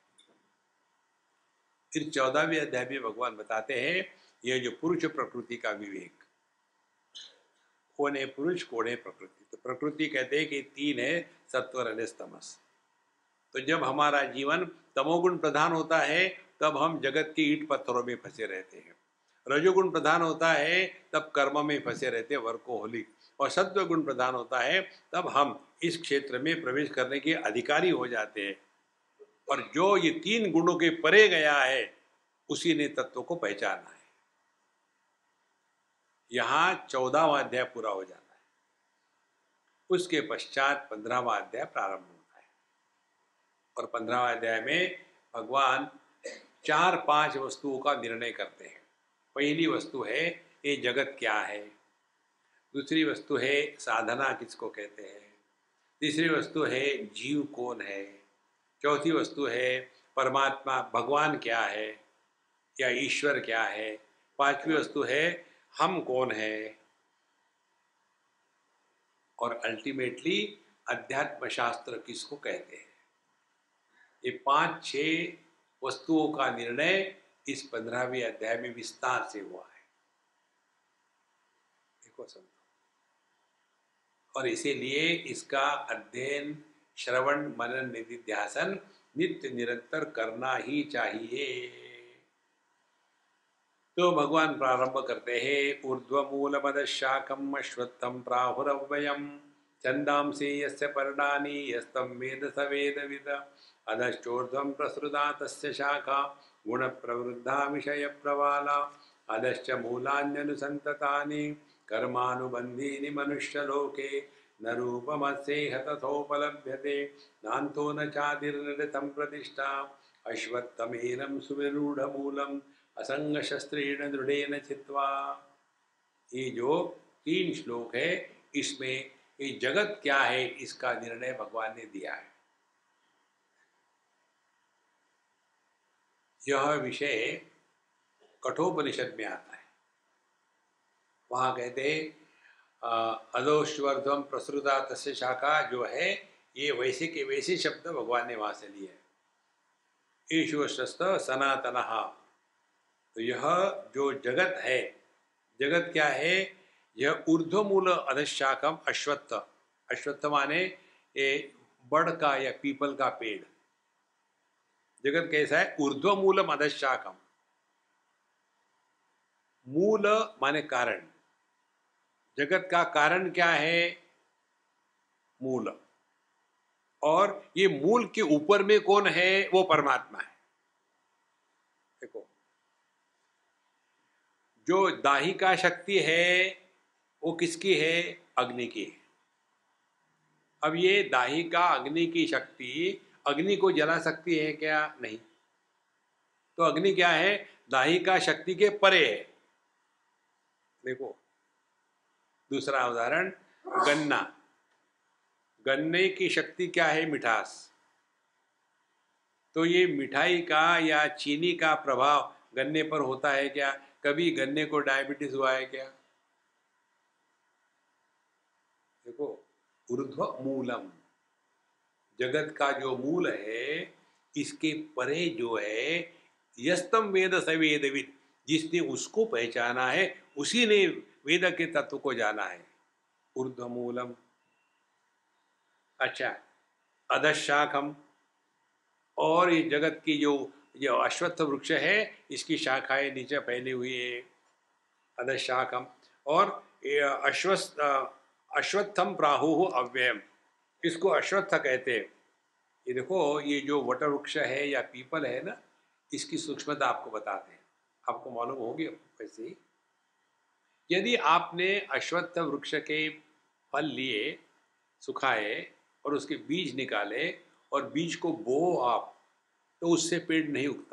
फिर 14वें अध्याय में भगवान बताते हैं ये जो पुरुष प्रकृति का विवेक, कौन है पुरुष, कौन है प्रकृति। तो प्रकृति कहते हैं कि 3 है, सत्व रजस तमस। तो जब हमारा जीवन तमोगुण प्रधान होता है तब हम जगत की ईंट पत्थरों में फंसे रहते हैं, रजोगुण प्रधान होता है तब कर्म में फंसे रहते हैं, वर्कोहोलिक, और सत्व गुण प्रधान होता है तब हम इस क्षेत्र में प्रवेश करने के अधिकारी हो जाते हैं। और जो ये 3 गुणों के परे गया है उसी ने तत्व को पहचाना है। यहाँ 14वां अध्याय पूरा हो जाता है, उसके पश्चात 15वां अध्याय प्रारंभ होता है। और 15वां अध्याय में भगवान 4-5 वस्तुओं का निर्णय करते हैं। पहली वस्तु है ये जगत क्या है, दूसरी वस्तु है साधना किसको कहते हैं, तीसरी वस्तु है जीव कौन है, चौथी वस्तु है परमात्मा भगवान क्या है या ईश्वर क्या है, पांचवी वस्तु है हम कौन है, और अल्टीमेटली अध्यात्म शास्त्र किसको कहते हैं। ये 5-6 वस्तुओं का निर्णय इस 15वें अध्याय में विस्तार से हुआ है। देखो समझो, और इसीलिए इसका अध्ययन, श्रवण, मनन, निधिध्यासन नित्य निरंतर करना ही चाहिए। तो भगवान प्रारंभ करते हैं, ऊर्ध्वमूलमदशाखम अश्वत्थम प्राहुरव्ययम छंदांसि यस्य पर्णानि यस्तं वेद स वेदविद अधश्चोर्ध्वं प्रसृता तस्य शाखा गुणप्रवृद्धा विषयप्रवाला अधश्च मूलान्यनुसन्ततानि कर्मानुबन्धीनि मनुष्यलोके न रूपमस्येह तथोपलभ्यते नान्तो न चादिर्निरतं प्रतिष्ठा अश्वत्थमेनं सुविरूढमूलम् असंगशस्त्रेण दृढ़ेन चित्वा। ये जो 3 श्लोक है इसमें ये जगत क्या है इसका निर्णय भगवान ने दिया है। यह विषय कठोपनिषद में आता है। वहाँ कहते अधोश्वर्ध्वम प्रसृता तस्य शाखा, जो है ये वैसे के वैसे शब्द भगवान ने वहाँ से लिए। ईश्वरस्त सनातनः, तो यह जो जगत है, जगत क्या है, यह ऊर्ध्वमूल अधशाखम अश्वत्थ, अश्वत्थ माने ये बड़ का या पीपल का पेड़। जगत कैसा है, ऊर्ध्वमूलम अधशाखम, मूल माने कारण, जगत का कारण क्या है, मूल, और ये मूल के ऊपर में कौन है, वो परमात्मा है। देखो जो दाहिका शक्ति है वो किसकी है, अग्नि की है। अब ये दाहिका अग्नि की शक्ति अग्नि को जला सकती है क्या, नहीं। तो अग्नि क्या है, दाहिका शक्ति के परे है। देखो दूसरा उदाहरण, गन्ना, गन्ने की शक्ति क्या है, मिठास। तो ये मिठाई का या चीनी का प्रभाव गन्ने पर होता है क्या, कभी गन्ने को डायबिटीज हुआ है क्या। देखो ऊर्ध्व मूलम, जगत का जो मूल है इसके परे जो है, यस्तम वेद स वेदविद, जिसने उसको पहचाना है उसी ने वेद के तत्व को जाना है। ऊर्ध्व मूलम, अच्छा अधशाखम, और ये जगत की जो अश्वत्थ वृक्ष है इसकी शाखाएं नीचे फैली हुई है, अधशाखम। और अश्वत्थम प्राहुः अव्ययम, इसको अश्वत्थ कहते हैं। ये देखो ये जो वट वृक्ष है या पीपल है ना, इसकी सूक्ष्मता आपको बताते हैं, आपको मालूम होगी वैसे ही। यदि आपने अश्वत्थ वृक्ष के फल लिए, सुखाए और उसके बीज निकाले और बीज को बो आप, तो उससे पेड़ नहीं उगता।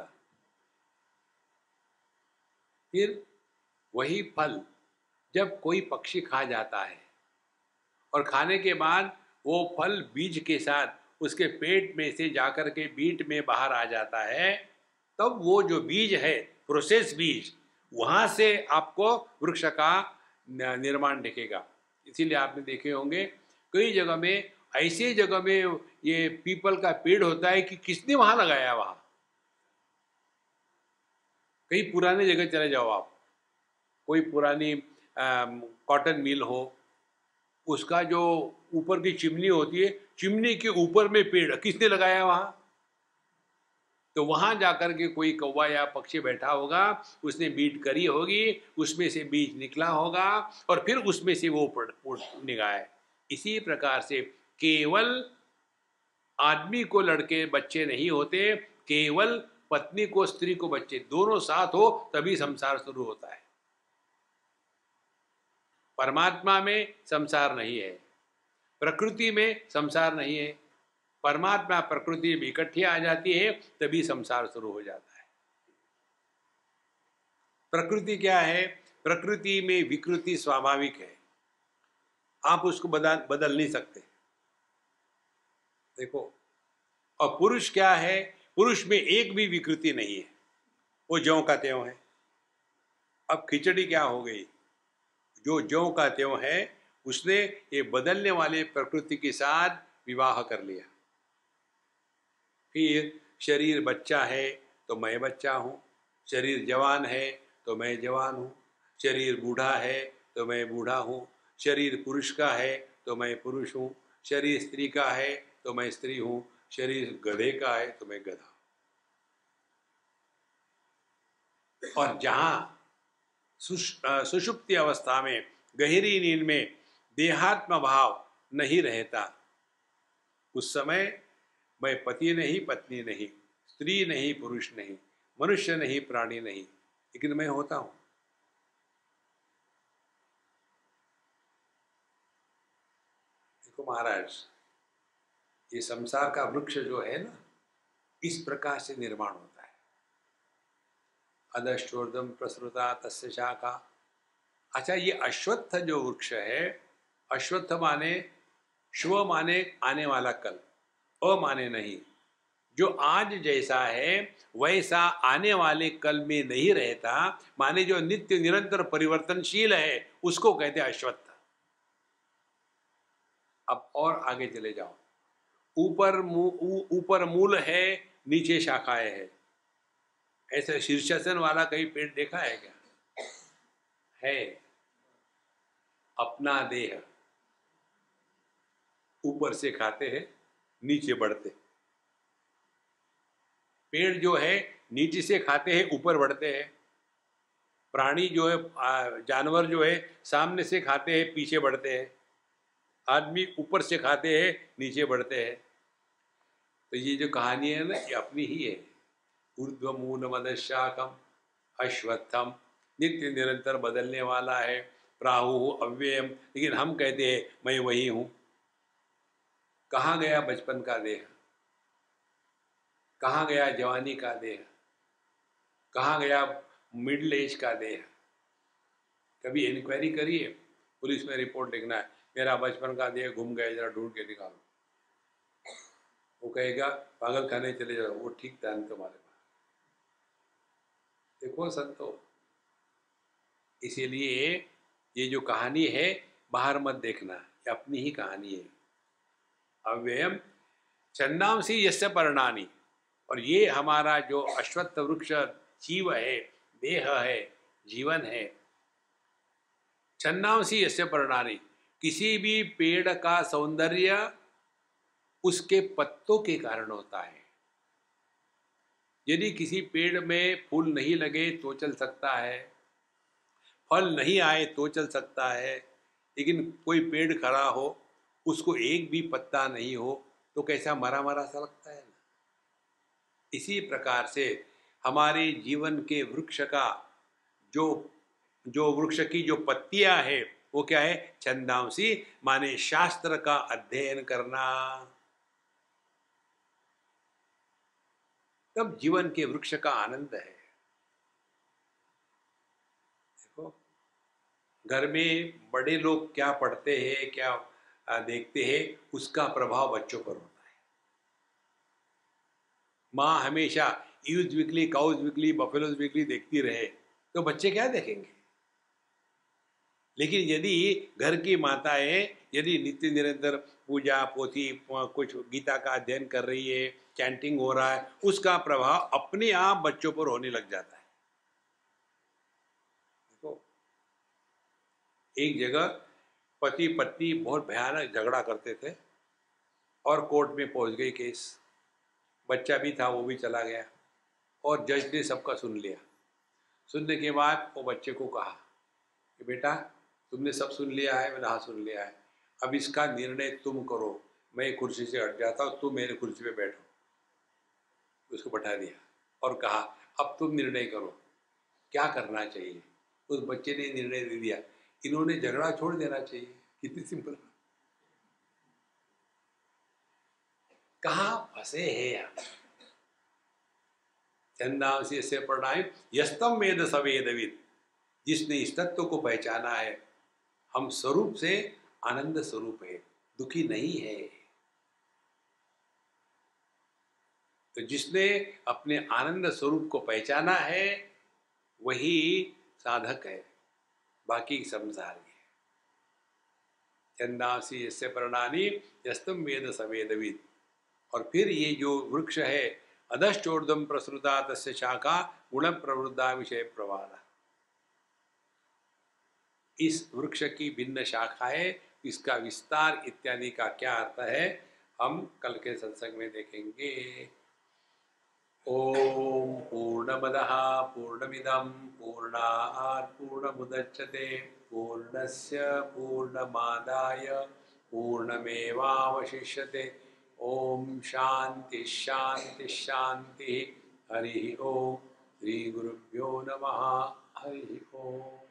फिर वही फल जब कोई पक्षी खा जाता है और खाने के बाद वो फल बीज के साथ उसके पेट में से जाकर के बीट में बाहर आ जाता है, तब वो जो बीज है, प्रोसेस बीज, वहाँ से आपको वृक्ष का निर्माण दिखेगा। इसीलिए आपने देखे होंगे कई जगह में, ऐसे जगह में ये पीपल का पेड़ होता है कि किसने वहाँ लगाया। वहाँ कई पुराने जगह चले जाओ आप, कोई पुरानी कॉटन मिल हो, उसका जो ऊपर की चिमनी होती है, चिमनी के ऊपर में पेड़ किसने लगाया वहाँ? तो वहां जाकर के कोई कौवा या पक्षी बैठा होगा, उसने बीट करी होगी, उसमें से बीज निकला होगा और फिर उसमें से वो निकला है। इसी प्रकार से केवल आदमी को लड़के बच्चे नहीं होते, केवल पत्नी को स्त्री को बच्चे, दोनों साथ हो तभी संसार शुरू होता है। परमात्मा में संसार नहीं है, प्रकृति में संसार नहीं है। परमात्मा प्रकृति भी इकट्ठी आ जाती है तभी संसार शुरू हो जाता है। प्रकृति क्या है? प्रकृति में विकृति स्वाभाविक है, आप उसको बदल नहीं सकते। देखो, और पुरुष क्या है? पुरुष में एक भी विकृति नहीं है, वो ज्यों का त्यों है। अब खिचड़ी क्या हो गई? जो ज्यों का त्यों है, उसने ये बदलने वाले प्रकृति के साथ विवाह कर लिया। फिर शरीर बच्चा है तो मैं बच्चा हूँ, शरीर जवान है तो मैं जवान हूँ, शरीर बूढ़ा है तो मैं बूढ़ा हूँ, शरीर पुरुष का है तो मैं पुरुष हूँ, शरीर स्त्री का है तो मैं स्त्री हूँ, शरीर गधे का है तो मैं गधा हूँ। और जहाँ सुषुप्ति अवस्था में, गहरी नींद में देहात्म भाव नहीं रहता, उस समय मैं पति नहीं, पत्नी नहीं, स्त्री नहीं, पुरुष नहीं, मनुष्य नहीं, प्राणी नहीं, लेकिन मैं होता हूं। देखो महाराज, ये संसार का वृक्ष जो है ना, इस प्रकार से निर्माण होता है। अधश्चोर्ध्वं प्रसृता तस्य शाखा। अच्छा, ये अश्वत्थ जो वृक्ष है, अश्वत्थ माने श्व माने आने वाला कल, अमाने नहीं। जो आज जैसा है वैसा आने वाले कल में नहीं रहता, माने जो नित्य निरंतर परिवर्तनशील है, उसको कहते हैं अश्वत्थ। अब और आगे चले जाओ, ऊपर मूल है, नीचे शाखाएं है। ऐसे शीर्षासन वाला कहीं पेड़ देखा है क्या? है। अपना देह ऊपर से खाते हैं, नीचे बढ़ते। पेड़ जो है नीचे से खाते हैं, ऊपर बढ़ते हैं। प्राणी जो है, जानवर जो है, सामने से खाते हैं, पीछे बढ़ते हैं। आदमी ऊपर से खाते हैं, नीचे बढ़ते हैं। तो ये जो कहानी है ना, ये अपनी ही है। ऊर्ध्वमूलमदशाखम अश्वत्थम, नित्य निरंतर बदलने वाला है। प्राहु अव्ययम, लेकिन हम कहते हैं मैं वही हूं। कहाँ गया बचपन का देह? कहाँ गया जवानी का देह? कहाँ गया मिडिल एज का देह? कभी इंक्वायरी करिए, पुलिस में रिपोर्ट लिखना है, मेरा बचपन का देह घूम गया, जरा ढूंढ के निकालो। वो कहेगा पागल खाने चले जाओ, वो ठीक था तुम्हारे पास। देखो संतो, इसीलिए ये जो कहानी है बाहर मत देखना, ये अपनी ही कहानी है। अव्ययम छन्दांसी यस्य पर्णानि, और ये हमारा जो अश्वत्थ वृक्ष जीव है, देह है, जीवन है। छन्दांसी यस्य पर्णानि, किसी भी पेड़ का सौंदर्य उसके पत्तों के कारण होता है। यदि किसी पेड़ में फूल नहीं लगे तो चल सकता है, फल नहीं आए तो चल सकता है, लेकिन कोई पेड़ खड़ा हो, उसको एक भी पत्ता नहीं हो, तो कैसा मरा मरा सा लगता है ना। इसी प्रकार से हमारे जीवन के वृक्ष का जो जो वृक्ष की जो पत्तियां है, वो क्या है? छंदांसी, माने शास्त्र का अध्ययन करना। तब जीवन के वृक्ष का आनंद है। देखो, घर में बड़े लोग क्या पढ़ते हैं, क्या देखते हैं, उसका प्रभाव बच्चों पर होता है। माँ हमेशा ewes weekly, cows weekly, buffaloes weekly देखती रहे तो बच्चे क्या देखेंगे? लेकिन यदि घर की माताएं यदि नित्य निरंतर पूजा पोथी कुछ गीता का अध्ययन कर रही है, चैंटिंग हो रहा है, उसका प्रभाव अपने आप बच्चों पर होने लग जाता है। देखो, एक जगह पति पत्नी बहुत भयानक झगड़ा करते थे और कोर्ट में पहुंच गई केस। बच्चा भी था, वो भी चला गया और जज ने सबका सुन लिया। सुनने के बाद वो बच्चे को कहा कि बेटा, तुमने सब सुन लिया है? मैंने हाँ सुन लिया है। अब इसका निर्णय तुम करो, मैं कुर्सी से हट जाता हूँ, तुम मेरे कुर्सी पे बैठो। उसको बैठा दिया और कहा अब तुम निर्णय करो क्या करना चाहिए। उस बच्चे ने निर्णय दे दिया, इन्होंने झगड़ा छोड़ देना चाहिए। कितनी सिंपल। कहाँ फंसे हैं यार। छंदांसी से प्रणाम यस्तम वेद सवेदविद, जिसने इस तत्व को पहचाना है, हम स्वरूप से आनंद स्वरूप है, दुखी नहीं है। तो जिसने अपने आनंद स्वरूप को पहचाना है वही साधक है, बाकी संसार है। छंदांसी यस्य पर्णानि यस्तम वेद सवेदविद। और फिर ये जो वृक्ष है, अधश्चोर्ध्वं प्रसृता तस्य शाखा गुण प्रवृद्धा विषय प्रवाह। इस वृक्ष की भिन्न शाखाएं, इसका विस्तार इत्यादि का क्या अर्थ है, हम कल के सत्संग में देखेंगे। ओम पूर्णमदः पूर्णमिदं पूर्णात् पूर्णमुदच्यते पूर्णस्य पूर्णमादाय पूर्णमेवावशिष्यते। ओम शांति शांति शांति। हरि ओम। श्री गुरुभ्यो नमः। हरि ओम।